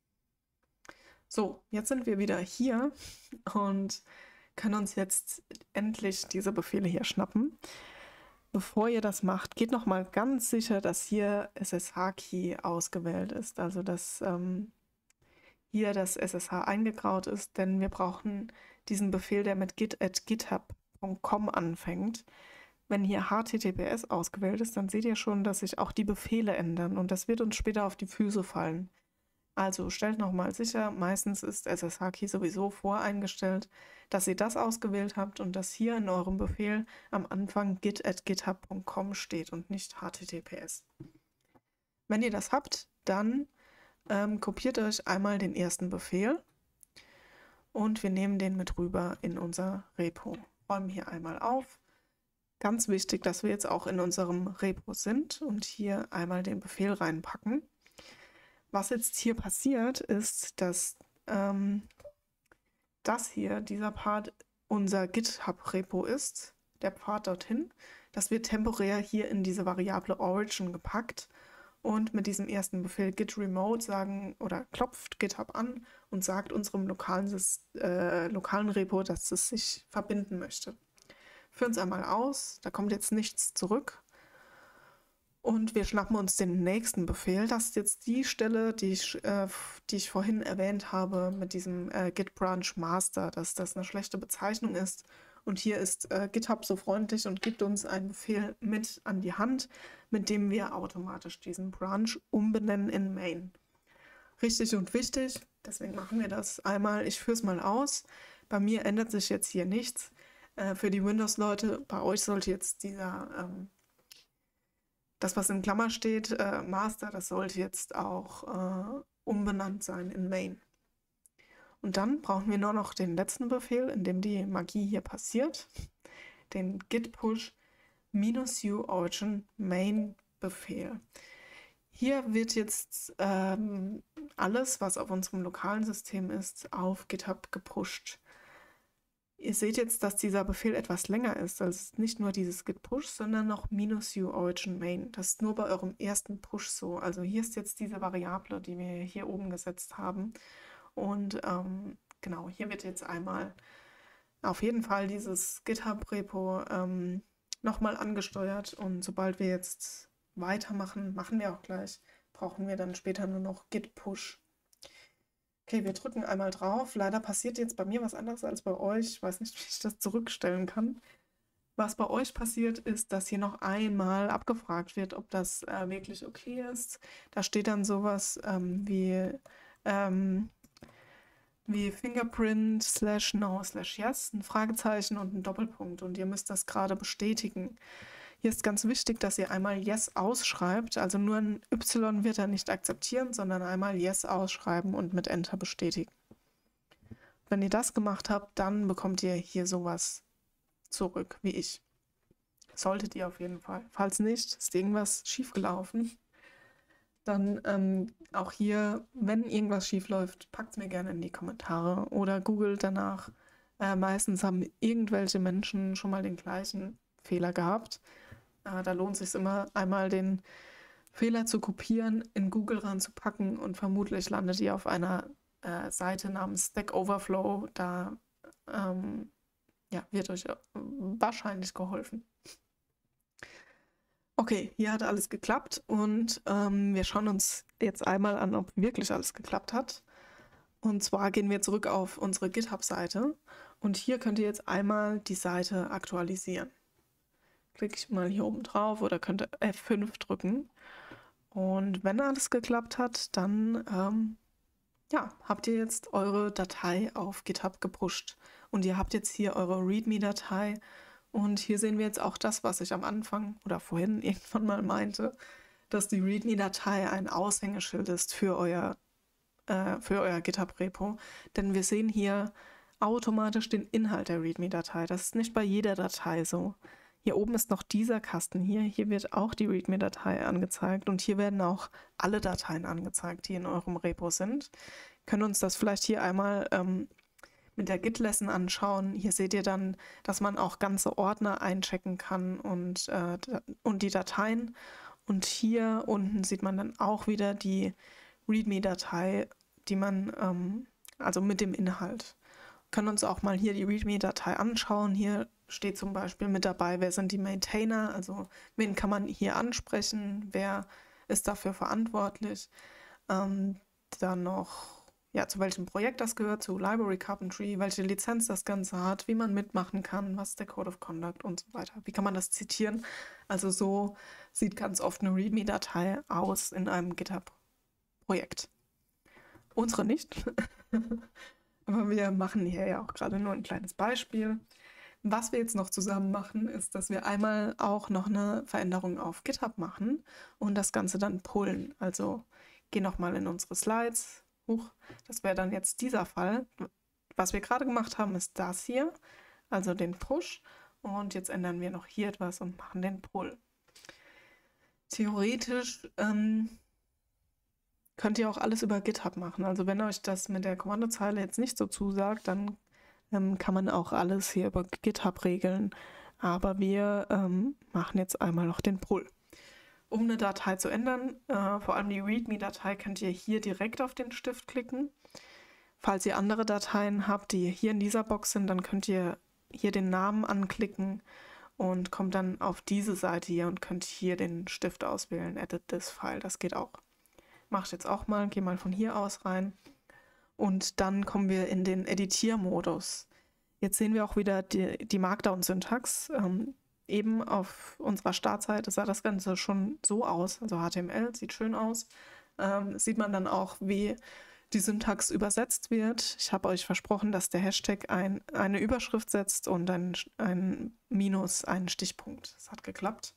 Speaker 1: So, jetzt sind wir wieder hier und können uns jetzt endlich diese Befehle hier schnappen. Bevor ihr das macht, geht nochmal ganz sicher, dass hier S S H-Key ausgewählt ist, also dass ähm, hier das S S H eingegraut ist, denn wir brauchen diesen Befehl, der mit git at github Punkt com anfängt. Wenn hier H T T P S ausgewählt ist, dann seht ihr schon, dass sich auch die Befehle ändern und das wird uns später auf die Füße fallen. Also stellt nochmal sicher, meistens ist S S H-Key sowieso voreingestellt, dass ihr das ausgewählt habt und dass hier in eurem Befehl am Anfang git at github Punkt com steht und nicht H T T P S. Wenn ihr das habt, dann ähm, kopiert euch einmal den ersten Befehl und wir nehmen den mit rüber in unser Repo. Räumen hier einmal auf. Ganz wichtig, dass wir jetzt auch in unserem Repo sind und hier einmal den Befehl reinpacken. Was jetzt hier passiert, ist, dass ähm, das hier, dieser Part, unser GitHub-Repo ist, der Pfad dorthin. Das wird temporär hier in diese Variable Origin gepackt und mit diesem ersten Befehl git remote sagen oder klopft GitHub an und sagt unserem lokalen, äh, lokalen Repo, dass es sich verbinden möchte. Führen es einmal aus, da kommt jetzt nichts zurück. Und wir schnappen uns den nächsten Befehl. Das ist jetzt die Stelle, die ich, äh, die ich vorhin erwähnt habe mit diesem äh, Git Branch Master, dass das eine schlechte Bezeichnung ist Und hier ist äh, GitHub so freundlich und gibt uns einen Befehl mit an die Hand, mit dem wir automatisch diesen Branch umbenennen in Main. Richtig und wichtig, deswegen machen wir das einmal. Ich führe es mal aus. Bei mir ändert sich jetzt hier nichts. Äh, für die Windows-Leute, bei euch sollte jetzt dieser, ähm, das was in Klammer steht, äh, Master, das sollte jetzt auch äh, umbenannt sein in Main. Und dann brauchen wir nur noch den letzten Befehl, in dem die Magie hier passiert, den git push minus u origin main Befehl. Hier wird jetzt ähm, alles, was auf unserem lokalen System ist, auf GitHub gepusht. Ihr seht jetzt, dass dieser Befehl etwas länger ist. Also nicht nur dieses git push, sondern noch minus u origin main. Das ist nur bei eurem ersten Push so. Also hier ist jetzt diese Variable, die wir hier oben gesetzt haben. Und ähm, genau, hier wird jetzt einmal auf jeden Fall dieses GitHub-Repo ähm, nochmal angesteuert. Und sobald wir jetzt weitermachen, machen wir auch gleich, brauchen wir dann später nur noch git push. Okay, wir drücken einmal drauf. Leider passiert jetzt bei mir was anderes als bei euch. Ich weiß nicht, wie ich das zurückstellen kann. Was bei euch passiert, ist, dass hier noch einmal abgefragt wird, ob das äh, wirklich okay ist. Da steht dann sowas ähm, wie ähm, wie Fingerprint slash no slash yes, ein Fragezeichen und ein Doppelpunkt. Und ihr müsst das gerade bestätigen. Hier ist ganz wichtig, dass ihr einmal yes ausschreibt. Also nur ein Y wird er nicht akzeptieren, sondern einmal yes ausschreiben und mit Enter bestätigen. Wenn ihr das gemacht habt, dann bekommt ihr hier sowas zurück, wie ich. Solltet ihr auf jeden Fall. Falls nicht, ist irgendwas schiefgelaufen. Dann ähm, auch hier, wenn irgendwas schief läuft, packt es mir gerne in die Kommentare oder googelt danach. Äh, meistens haben irgendwelche Menschen schon mal den gleichen Fehler gehabt. Äh, da lohnt es sich immer, einmal den Fehler zu kopieren, in Google ranzupacken und vermutlich landet ihr auf einer äh, Seite namens Stack Overflow. Da ähm, ja, wird euch wahrscheinlich geholfen. Okay, hier hat alles geklappt und ähm, wir schauen uns jetzt einmal an, ob wirklich alles geklappt hat. Und zwar gehen wir zurück auf unsere GitHub-Seite und hier könnt ihr jetzt einmal die Seite aktualisieren. Klicke ich mal hier oben drauf oder könnt ihr F fünf drücken. Und wenn alles geklappt hat, dann ähm, ja, habt ihr jetzt eure Datei auf GitHub gepusht. Und ihr habt jetzt hier eure README-Datei. Und hier sehen wir jetzt auch das, was ich am Anfang oder vorhin irgendwann mal meinte, dass die README-Datei ein Aushängeschild ist für euer, äh, für euer GitHub-Repo. Denn wir sehen hier automatisch den Inhalt der README-Datei. Das ist nicht bei jeder Datei so. Hier oben ist noch dieser Kasten hier. Hier wird auch die README-Datei angezeigt. Und hier werden auch alle Dateien angezeigt, die in eurem Repo sind. Wir können uns das vielleicht hier einmal ähm, mit der Git-Lesson anschauen. Hier seht ihr dann, dass man auch ganze Ordner einchecken kann und, äh, und die Dateien. Und hier unten sieht man dann auch wieder die README-Datei, die man, ähm, also mit dem Inhalt. Wir können uns auch mal hier die README-Datei anschauen. Hier steht zum Beispiel mit dabei, wer sind die Maintainer, also wen kann man hier ansprechen, wer ist dafür verantwortlich. Ähm, dann noch ja, zu welchem Projekt das gehört, zu Library Carpentry, welche Lizenz das Ganze hat, wie man mitmachen kann, was ist der Code of Conduct und so weiter. Wie kann man das zitieren? Also so sieht ganz oft eine README-Datei aus in einem GitHub-Projekt. Unsere nicht, aber wir machen hier ja auch gerade nur ein kleines Beispiel. Was wir jetzt noch zusammen machen, ist, dass wir einmal auch noch eine Veränderung auf GitHub machen und das Ganze dann pullen. Also gehen nochmal in unsere Slides. Huch, das wäre dann jetzt dieser Fall. Was wir gerade gemacht haben, ist das hier, also den Push. Und jetzt ändern wir noch hier etwas und machen den Pull. Theoretisch ähm, könnt ihr auch alles über GitHub machen. Also wenn euch das mit der Kommandozeile jetzt nicht so zusagt, dann ähm, kann man auch alles hier über GitHub regeln. Aber wir ähm, machen jetzt einmal noch den Pull. Um eine Datei zu ändern, äh, vor allem die README-Datei, könnt ihr hier direkt auf den Stift klicken. Falls ihr andere Dateien habt, die hier in dieser Box sind, dann könnt ihr hier den Namen anklicken und kommt dann auf diese Seite hier und könnt hier den Stift auswählen, Edit this File, das geht auch. Mach ich jetzt auch mal, gehe mal von hier aus rein und dann kommen wir in den Editiermodus. Jetzt sehen wir auch wieder die, die Markdown-Syntax. Ähm, eben auf unserer Startseite sah das Ganze schon so aus. Also H T M L sieht schön aus. Ähm, sieht man dann auch, wie die Syntax übersetzt wird. Ich habe euch versprochen, dass der Hashtag ein, eine Überschrift setzt und ein, ein Minus einen Stichpunkt. Das hat geklappt.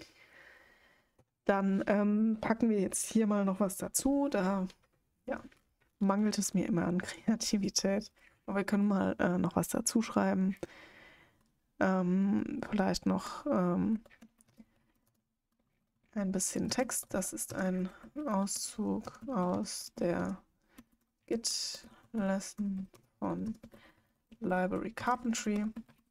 Speaker 1: Dann ähm, packen wir jetzt hier mal noch was dazu. Da ja, mangelt es mir immer an Kreativität. Aber wir können mal äh, noch was dazu schreiben. Ähm, vielleicht noch ähm, ein bisschen Text. Das ist ein Auszug aus der Git-Lesson von Library Carpentry.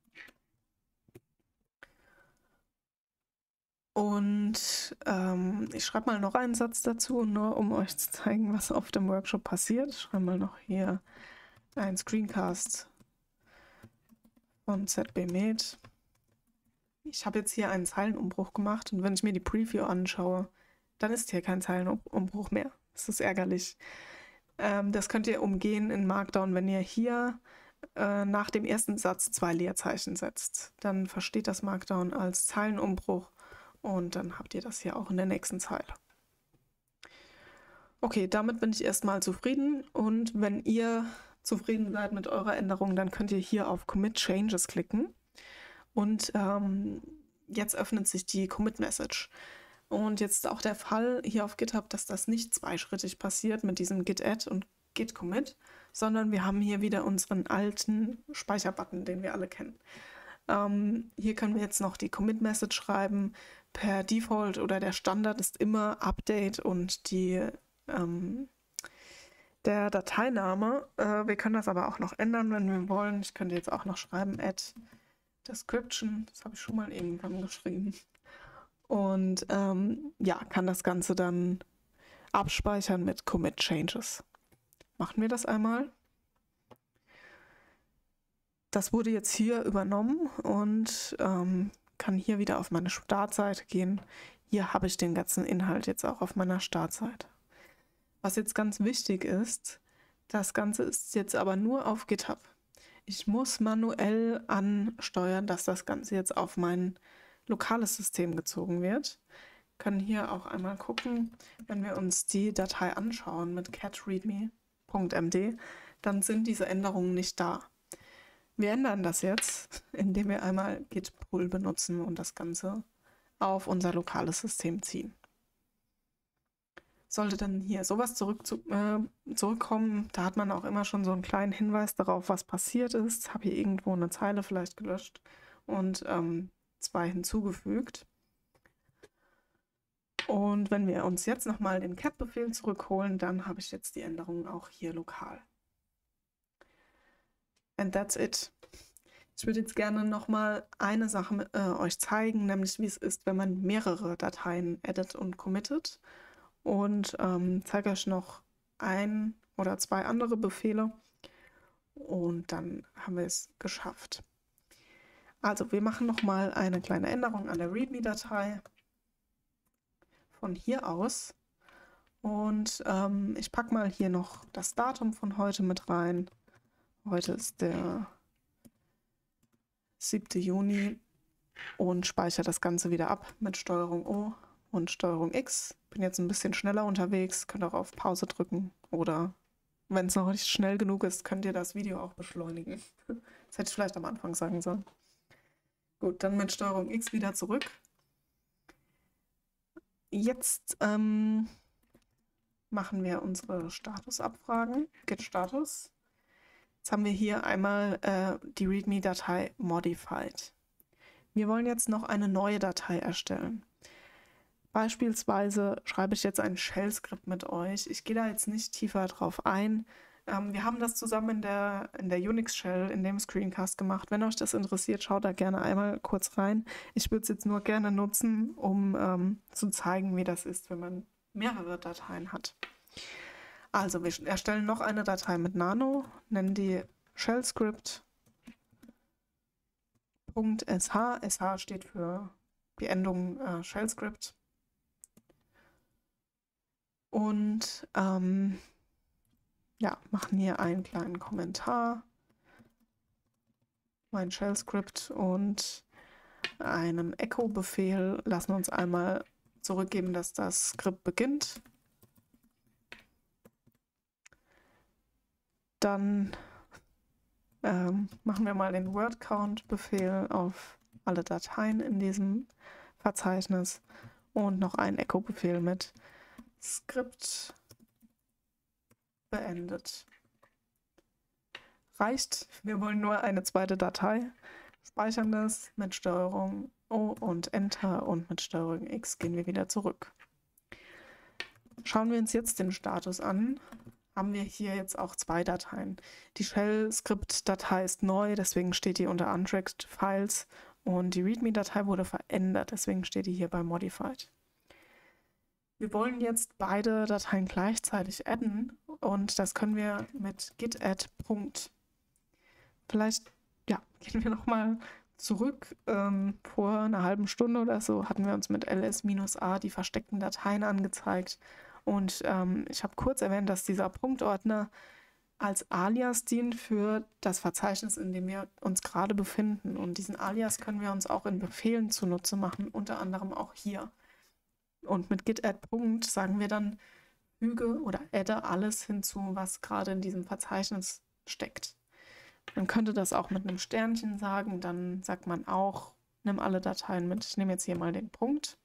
Speaker 1: Und ähm, ich schreibe mal noch einen Satz dazu, nur um euch zu zeigen, was auf dem Workshop passiert. Ich schreibe mal noch hier einen Screencast von Z B Med. Ich habe jetzt hier einen Zeilenumbruch gemacht und wenn ich mir die Preview anschaue, dann ist hier kein Zeilenumbruch mehr. Das ist ärgerlich. Ähm, das könnt ihr umgehen in Markdown, wenn ihr hier äh, nach dem ersten Satz zwei Leerzeichen setzt. Dann versteht das Markdown als Zeilenumbruch und dann habt ihr das hier auch in der nächsten Zeile. Okay, damit bin ich erstmal zufrieden und wenn ihr zufrieden seid mit eurer Änderung, dann könnt ihr hier auf Commit Changes klicken. Und ähm, jetzt öffnet sich die Commit-Message. Und jetzt ist auch der Fall hier auf GitHub, dass das nicht zweischrittig passiert mit diesem Git-Add und Git-Commit, sondern wir haben hier wieder unseren alten Speicherbutton, den wir alle kennen. Ähm, hier können wir jetzt noch die Commit-Message schreiben. Per Default oder der Standard ist immer Update und die, ähm, der Dateiname. Äh, wir können das aber auch noch ändern, wenn wir wollen. Ich könnte jetzt auch noch schreiben, add Description, das habe ich schon mal irgendwann geschrieben. Und ähm, ja, kann das Ganze dann abspeichern mit Commit Changes. Machen wir das einmal. Das wurde jetzt hier übernommen und ähm, kann hier wieder auf meine Startseite gehen. Hier habe ich den ganzen Inhalt jetzt auch auf meiner Startseite. Was jetzt ganz wichtig ist, das Ganze ist jetzt aber nur auf GitHub. Ich muss manuell ansteuern, dass das Ganze jetzt auf mein lokales System gezogen wird. Wir können hier auch einmal gucken, wenn wir uns die Datei anschauen mit cat readme punkt m d, dann sind diese Änderungen nicht da. Wir ändern das jetzt, indem wir einmal git pull benutzen und das Ganze auf unser lokales System ziehen. Sollte dann hier sowas zurück zu, äh, zurückkommen, da hat man auch immer schon so einen kleinen Hinweis darauf, was passiert ist. Habe hier irgendwo eine Zeile vielleicht gelöscht und ähm, zwei hinzugefügt. Und wenn wir uns jetzt nochmal den cat-Befehl zurückholen, dann habe ich jetzt die Änderungen auch hier lokal. And that's it. Ich würde jetzt gerne nochmal eine Sache äh, euch zeigen, nämlich wie es ist, wenn man mehrere Dateien edit und committet. Und ähm, zeige euch noch ein oder zwei andere Befehle und dann haben wir es geschafft. Also wir machen nochmal eine kleine Änderung an der README-Datei von hier aus und ähm, ich packe mal hier noch das Datum von heute mit rein. Heute ist der siebte Juni und speichere das Ganze wieder ab mit Steuerung O und Steuerung X. Bin jetzt ein bisschen schneller unterwegs, könnt auch auf Pause drücken oder wenn es noch nicht schnell genug ist, könnt ihr das Video auch beschleunigen. Das hätte ich vielleicht am Anfang sagen sollen. Gut, dann mit Steuerung X wieder zurück. Jetzt ähm, machen wir unsere Statusabfragen. Git Status. Jetzt haben wir hier einmal äh, die README-Datei modified. Wir wollen jetzt noch eine neue Datei erstellen. Beispielsweise schreibe ich jetzt ein Shell-Skript mit euch. Ich gehe da jetzt nicht tiefer drauf ein. Ähm, wir haben das zusammen in der, in der Unix-Shell, in dem Screencast gemacht. Wenn euch das interessiert, schaut da gerne einmal kurz rein. Ich würde es jetzt nur gerne nutzen, um ähm, zu zeigen, wie das ist, wenn man mehrere Dateien hat. Also wir erstellen noch eine Datei mit Nano, nennen die Shell-Script .sh. sh steht für die Endung äh, Shell-Script. Und ähm, ja, machen hier einen kleinen Kommentar. mein Shell-Script und einen Echo-Befehl lassen uns einmal zurückgeben, dass das Skript beginnt. Dann ähm, machen wir mal den Word-Count-Befehl auf alle Dateien in diesem Verzeichnis und noch einen Echo-Befehl mit Skript beendet. Reicht. Wir wollen nur eine zweite Datei. Speichern das mit Steuerung O und Enter und mit Steuerung X gehen wir wieder zurück. Schauen wir uns jetzt den Status an. Haben wir hier jetzt auch zwei Dateien. Die Shell-Script-Datei ist neu, deswegen steht die unter Untracked Files und die README-Datei wurde verändert, deswegen steht die hier bei Modified. Wir wollen jetzt beide Dateien gleichzeitig adden und das können wir mit git add. Vielleicht ja, gehen wir nochmal zurück. Ähm, vor einer halben Stunde oder so hatten wir uns mit ls-a die versteckten Dateien angezeigt. Und ähm, ich habe kurz erwähnt, dass dieser Punktordner als Alias dient für das Verzeichnis, in dem wir uns gerade befinden. Und diesen Alias können wir uns auch in Befehlen zunutze machen, unter anderem auch hier. Und mit git add. Sagen wir dann, füge oder adde alles hinzu, was gerade in diesem Verzeichnis steckt. Man könnte das auch mit einem Sternchen sagen, dann sagt man auch, nimm alle Dateien mit. Ich nehme jetzt hier mal den Punkt.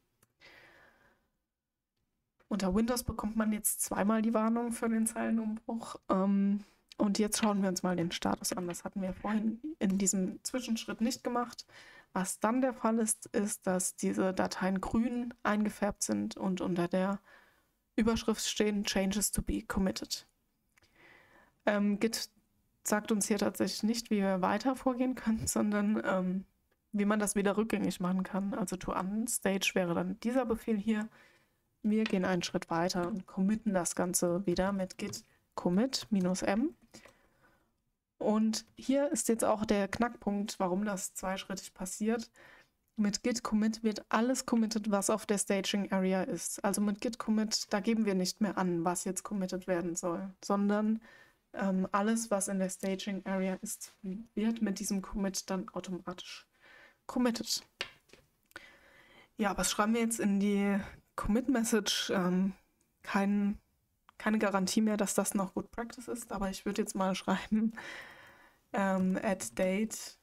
Speaker 1: Unter Windows bekommt man jetzt zweimal die Warnung für den Zeilenumbruch. Ähm, und jetzt schauen wir uns mal den Status an. Das hatten wir vorhin in diesem Zwischenschritt nicht gemacht. Was dann der Fall ist, ist, dass diese Dateien grün eingefärbt sind und unter der Überschrift stehen Changes to be committed. Ähm, Git sagt uns hier tatsächlich nicht, wie wir weiter vorgehen können, sondern ähm, wie man das wieder rückgängig machen kann. Also to unstage wäre dann dieser Befehl hier. Wir gehen einen Schritt weiter und committen das Ganze wieder mit git commit -m. Und hier ist jetzt auch der Knackpunkt, warum das zweischrittig passiert. Mit git commit wird alles committed, was auf der Staging Area ist. Also mit git commit, da geben wir nicht mehr an, was jetzt committed werden soll, sondern ähm, alles, was in der Staging Area ist, wird mit diesem Commit dann automatisch committed. Ja, was schreiben wir jetzt in die Commit-Message? Ähm, kein, keine Garantie mehr, dass das noch Good Practice ist, aber ich würde jetzt mal schreiben ähm, add date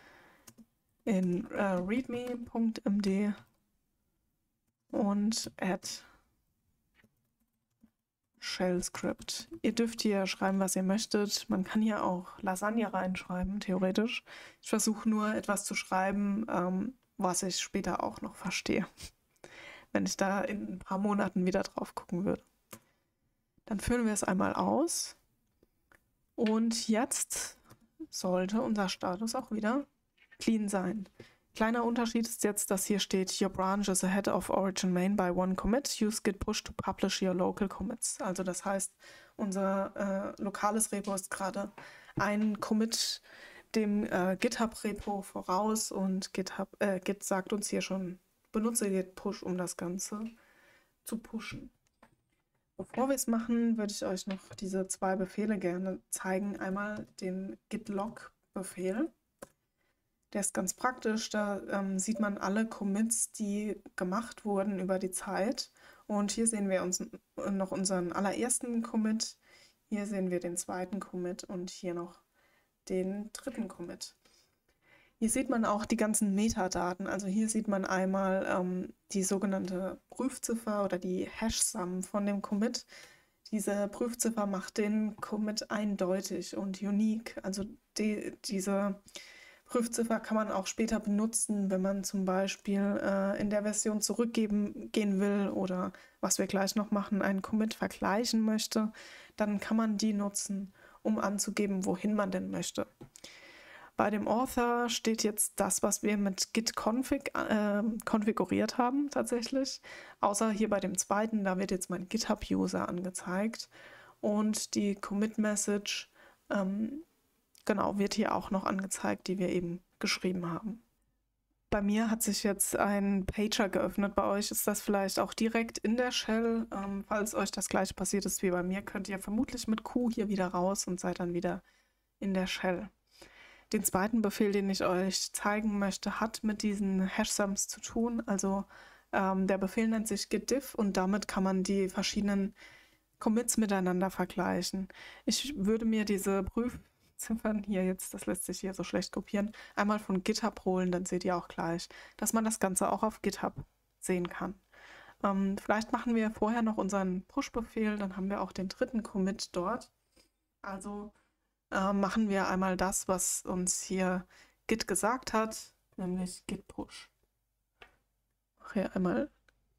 Speaker 1: in äh, readme.md und add Shell Script. Ihr dürft hier schreiben, was ihr möchtet. Man kann hier auch Lasagne reinschreiben, theoretisch. Ich versuche nur etwas zu schreiben, ähm, was ich später auch noch verstehe, wenn ich da in ein paar Monaten wieder drauf gucken würde. Dann führen wir es einmal aus. Und jetzt sollte unser Status auch wieder clean sein. Kleiner Unterschied ist jetzt, dass hier steht, your branch is ahead of origin main by one commit, use git push to publish your local commits. Also das heißt, unser äh, lokales Repo ist gerade ein Commit dem äh, GitHub-Repo voraus und GitHub, äh, Git sagt uns hier schon, benutze git push, um das Ganze zu pushen. Bevor wir es machen, würde ich euch noch diese zwei Befehle gerne zeigen. Einmal den git log-Befehl. Der ist ganz praktisch, da ähm, sieht man alle Commits, die gemacht wurden über die Zeit. Und hier sehen wir uns noch unseren allerersten Commit, hier sehen wir den zweiten Commit und hier noch den dritten Commit. Hier sieht man auch die ganzen Metadaten, also hier sieht man einmal ähm, die sogenannte Prüfziffer oder die Hash-Sum von dem Commit. Diese Prüfziffer macht den Commit eindeutig und unique, also die, diese Prüfziffer kann man auch später benutzen, wenn man zum Beispiel äh, in der Version zurückgehen gehen will oder, was wir gleich noch machen, einen Commit vergleichen möchte. Dann kann man die nutzen, um anzugeben, wohin man denn möchte. Bei dem Author steht jetzt das, was wir mit git config äh, konfiguriert haben tatsächlich. Außer hier bei dem zweiten, da wird jetzt mein GitHub-User angezeigt. Und die Commit-Message ähm, genau, wird hier auch noch angezeigt, die wir eben geschrieben haben. Bei mir hat sich jetzt ein Pager geöffnet. Bei euch ist das vielleicht auch direkt in der Shell. Ähm, falls euch das gleiche passiert ist wie bei mir, könnt ihr vermutlich mit Q hier wieder raus und seid dann wieder in der Shell. Den zweiten Befehl, den ich euch zeigen möchte, hat mit diesen Hashsums zu tun. Also ähm, der Befehl nennt sich git diff und damit kann man die verschiedenen Commits miteinander vergleichen. Ich würde mir diese Prüfziffern hier jetzt, das lässt sich hier so schlecht kopieren, einmal von GitHub holen, dann seht ihr auch gleich, dass man das Ganze auch auf GitHub sehen kann. Ähm, vielleicht machen wir vorher noch unseren Push-Befehl, dann haben wir auch den dritten Commit dort. Also äh, machen wir einmal das, was uns hier Git gesagt hat, nämlich git push. Mach hier einmal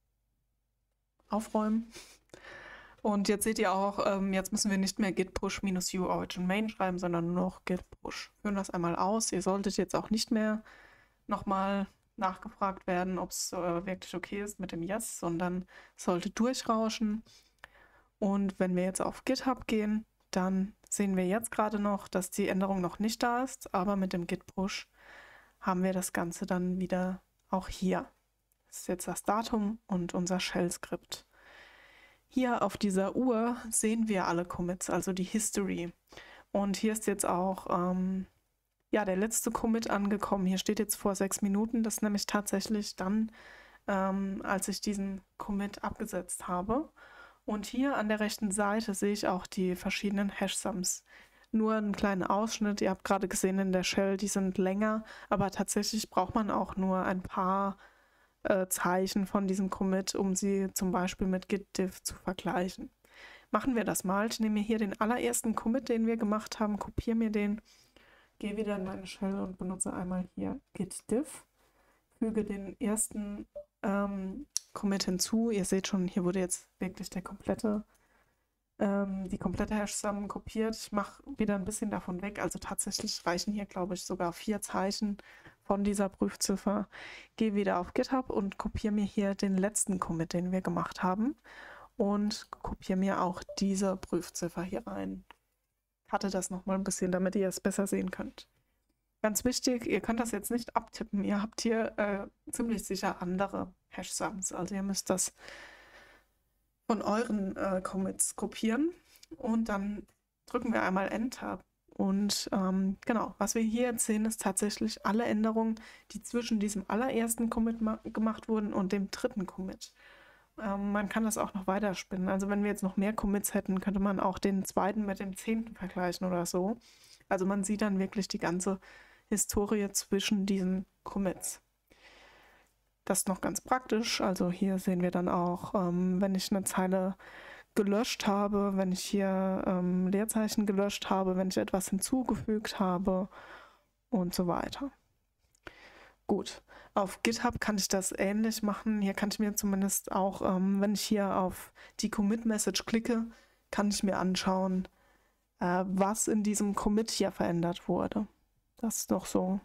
Speaker 1: aufräumen. Und jetzt seht ihr auch, ähm, jetzt müssen wir nicht mehr git push minus u origin main schreiben, sondern nur noch git push. Führen das einmal aus. Ihr solltet jetzt auch nicht mehr nochmal nachgefragt werden, ob es äh, wirklich okay ist mit dem Yes, sondern sollte durchrauschen. Und wenn wir jetzt auf GitHub gehen, dann sehen wir jetzt gerade noch, dass die Änderung noch nicht da ist, aber mit dem git push haben wir das Ganze dann wieder auch hier. Das ist jetzt das Datum und unser Shell-Skript. Hier auf dieser Uhr sehen wir alle Commits, also die History. Und hier ist jetzt auch ähm, ja, der letzte Commit angekommen. Hier steht jetzt vor sechs Minuten. Das ist nämlich tatsächlich dann, ähm, als ich diesen Commit abgesetzt habe. Und hier an der rechten Seite sehe ich auch die verschiedenen Hashsums. Nur einen kleinen Ausschnitt. Ihr habt gerade gesehen in der Shell, die sind länger, aber tatsächlich braucht man auch nur ein paar äh, Zeichen von diesem Commit, um sie zum Beispiel mit git diff zu vergleichen. Machen wir das mal. Ich nehme mir hier den allerersten Commit, den wir gemacht haben, kopiere mir den, gehe wieder in meine Shell und benutze einmal hier git diff, füge den ersten ähm, Commit hinzu. Ihr seht schon, hier wurde jetzt wirklich der komplette, ähm, die komplette Hash-Sum kopiert. Ich mache wieder ein bisschen davon weg. Also tatsächlich reichen hier, glaube ich, sogar vier Zeichen von dieser Prüfziffer. Gehe wieder auf GitHub und kopiere mir hier den letzten Commit, den wir gemacht haben. Und kopiere mir auch diese Prüfziffer hier rein. Hatte das nochmal ein bisschen, damit ihr es besser sehen könnt. Ganz wichtig, ihr könnt das jetzt nicht abtippen. Ihr habt hier äh, ziemlich sicher andere Hashsums. Also ihr müsst das von euren äh, Commits kopieren und dann drücken wir einmal Enter. Und ähm, genau, was wir hier jetzt sehen, ist tatsächlich alle Änderungen, die zwischen diesem allerersten Commit gemacht wurden und dem dritten Commit. Ähm, man kann das auch noch weiterspinnen. Also wenn wir jetzt noch mehr Commits hätten, könnte man auch den zweiten mit dem zehnten vergleichen oder so. Also man sieht dann wirklich die ganze Historie zwischen diesen Commits. Das ist noch ganz praktisch. Also hier sehen wir dann auch, ähm, wenn ich eine Zeile gelöscht habe, wenn ich hier ähm, Leerzeichen gelöscht habe, wenn ich etwas hinzugefügt habe und so weiter. Gut, auf GitHub kann ich das ähnlich machen. Hier kann ich mir zumindest auch, ähm, wenn ich hier auf die Commit-Message klicke, kann ich mir anschauen, äh, was in diesem Commit hier verändert wurde. Das ist doch so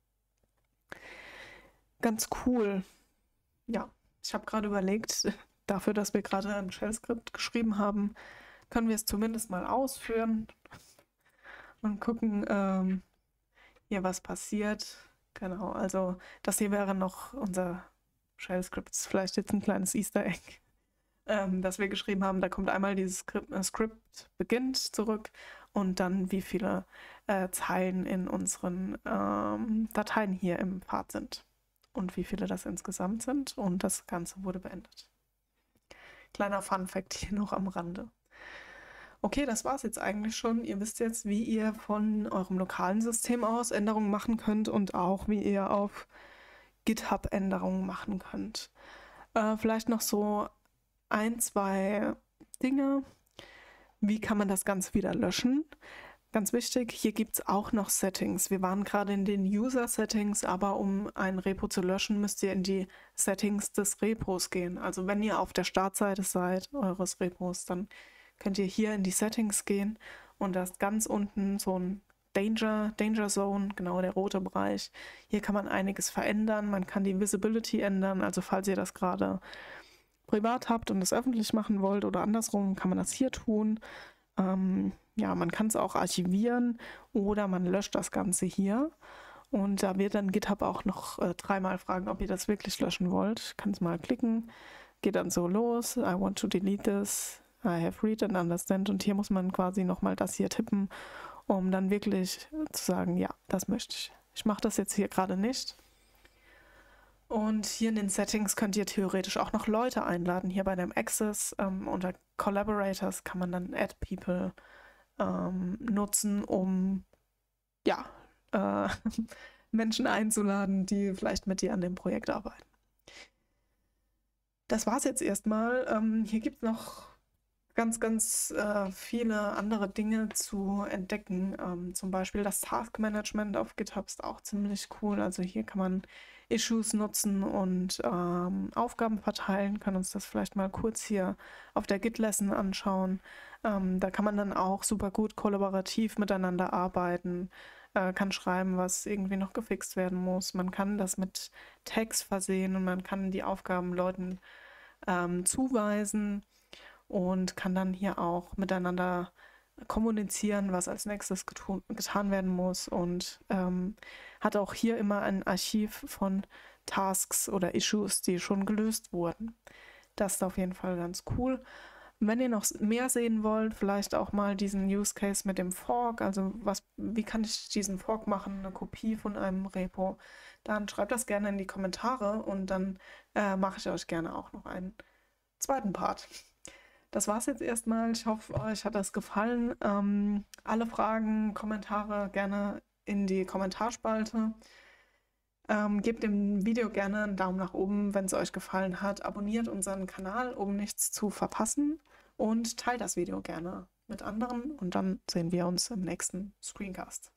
Speaker 1: ganz cool. Ja, ich habe gerade überlegt, dafür, dass wir gerade ein Shell-Skript geschrieben haben, können wir es zumindest mal ausführen und gucken, ähm, hier was passiert. Genau, also das hier wäre noch unser Shell-Skript. Vielleicht jetzt ein kleines Easter Egg, ähm, das wir geschrieben haben. Da kommt einmal dieses Skript, äh, Skript beginnt zurück und dann wie viele äh, Zeilen in unseren ähm, Dateien hier im Pfad sind und wie viele das insgesamt sind. Und das Ganze wurde beendet. Kleiner Fun-Fact hier noch am Rande. Okay, das war es jetzt eigentlich schon. Ihr wisst jetzt, wie ihr von eurem lokalen System aus Änderungen machen könnt und auch, wie ihr auf GitHub Änderungen machen könnt. Äh, vielleicht noch so ein, zwei Dinge. Wie kann man das Ganze wieder löschen? Ganz wichtig, hier gibt es auch noch Settings. Wir waren gerade in den User-Settings, aber um ein Repo zu löschen, müsst ihr in die Settings des Repos gehen. Also wenn ihr auf der Startseite seid, eures Repos, dann könnt ihr hier in die Settings gehen und da ist ganz unten so ein Danger, Danger Zone, genau der rote Bereich. Hier kann man einiges verändern, man kann die Visibility ändern, also falls ihr das gerade privat habt und es öffentlich machen wollt oder andersrum, kann man das hier tun. Ähm, ja, man kann es auch archivieren oder man löscht das Ganze hier. Und da wird dann GitHub auch noch äh, dreimal fragen, ob ihr das wirklich löschen wollt. Ich kann es mal klicken, geht dann so los. I want to delete this. I have read and understand. Und hier muss man quasi nochmal das hier tippen um dann wirklich zu sagen, ja, das möchte ich. Ich mache das jetzt hier gerade nicht. Und hier in den Settings könnt ihr theoretisch auch noch Leute einladen. Hier bei dem Access ähm, unter Collaborators kann man dann Add People ähm, nutzen, um ja, äh, Menschen einzuladen, die vielleicht mit dir an dem Projekt arbeiten. Das war es jetzt erstmal. Ähm, hier gibt es noch ganz, ganz äh, viele andere Dinge zu entdecken. Ähm, zum Beispiel das Task Management auf GitHub ist auch ziemlich cool. Also hier kann man Issues nutzen und ähm, Aufgaben verteilen. Können uns das vielleicht mal kurz hier auf der Git-Lesson anschauen. Ähm, da kann man dann auch super gut kollaborativ miteinander arbeiten, äh, kann schreiben, was irgendwie noch gefixt werden muss. Man kann das mit Tags versehen und man kann die Aufgaben Leuten ähm, zuweisen und kann dann hier auch miteinander kommunizieren, was als nächstes getun, getan werden muss und ähm, hat auch hier immer ein Archiv von Tasks oder Issues, die schon gelöst wurden. Das ist auf jeden Fall ganz cool. Wenn ihr noch mehr sehen wollt, vielleicht auch mal diesen Use Case mit dem Fork, also was, wie kann ich diesen Fork machen, eine Kopie von einem Repo, dann schreibt das gerne in die Kommentare und dann äh, mache ich euch gerne auch noch einen zweiten Part. Das war's jetzt erstmal. Ich hoffe, euch hat das gefallen. Ähm, alle Fragen, Kommentare gerne in die Kommentarspalte. Ähm, gebt dem Video gerne einen Daumen nach oben, wenn es euch gefallen hat. Abonniert unseren Kanal, um nichts zu verpassen. Und teilt das Video gerne mit anderen. Und dann sehen wir uns im nächsten Screencast.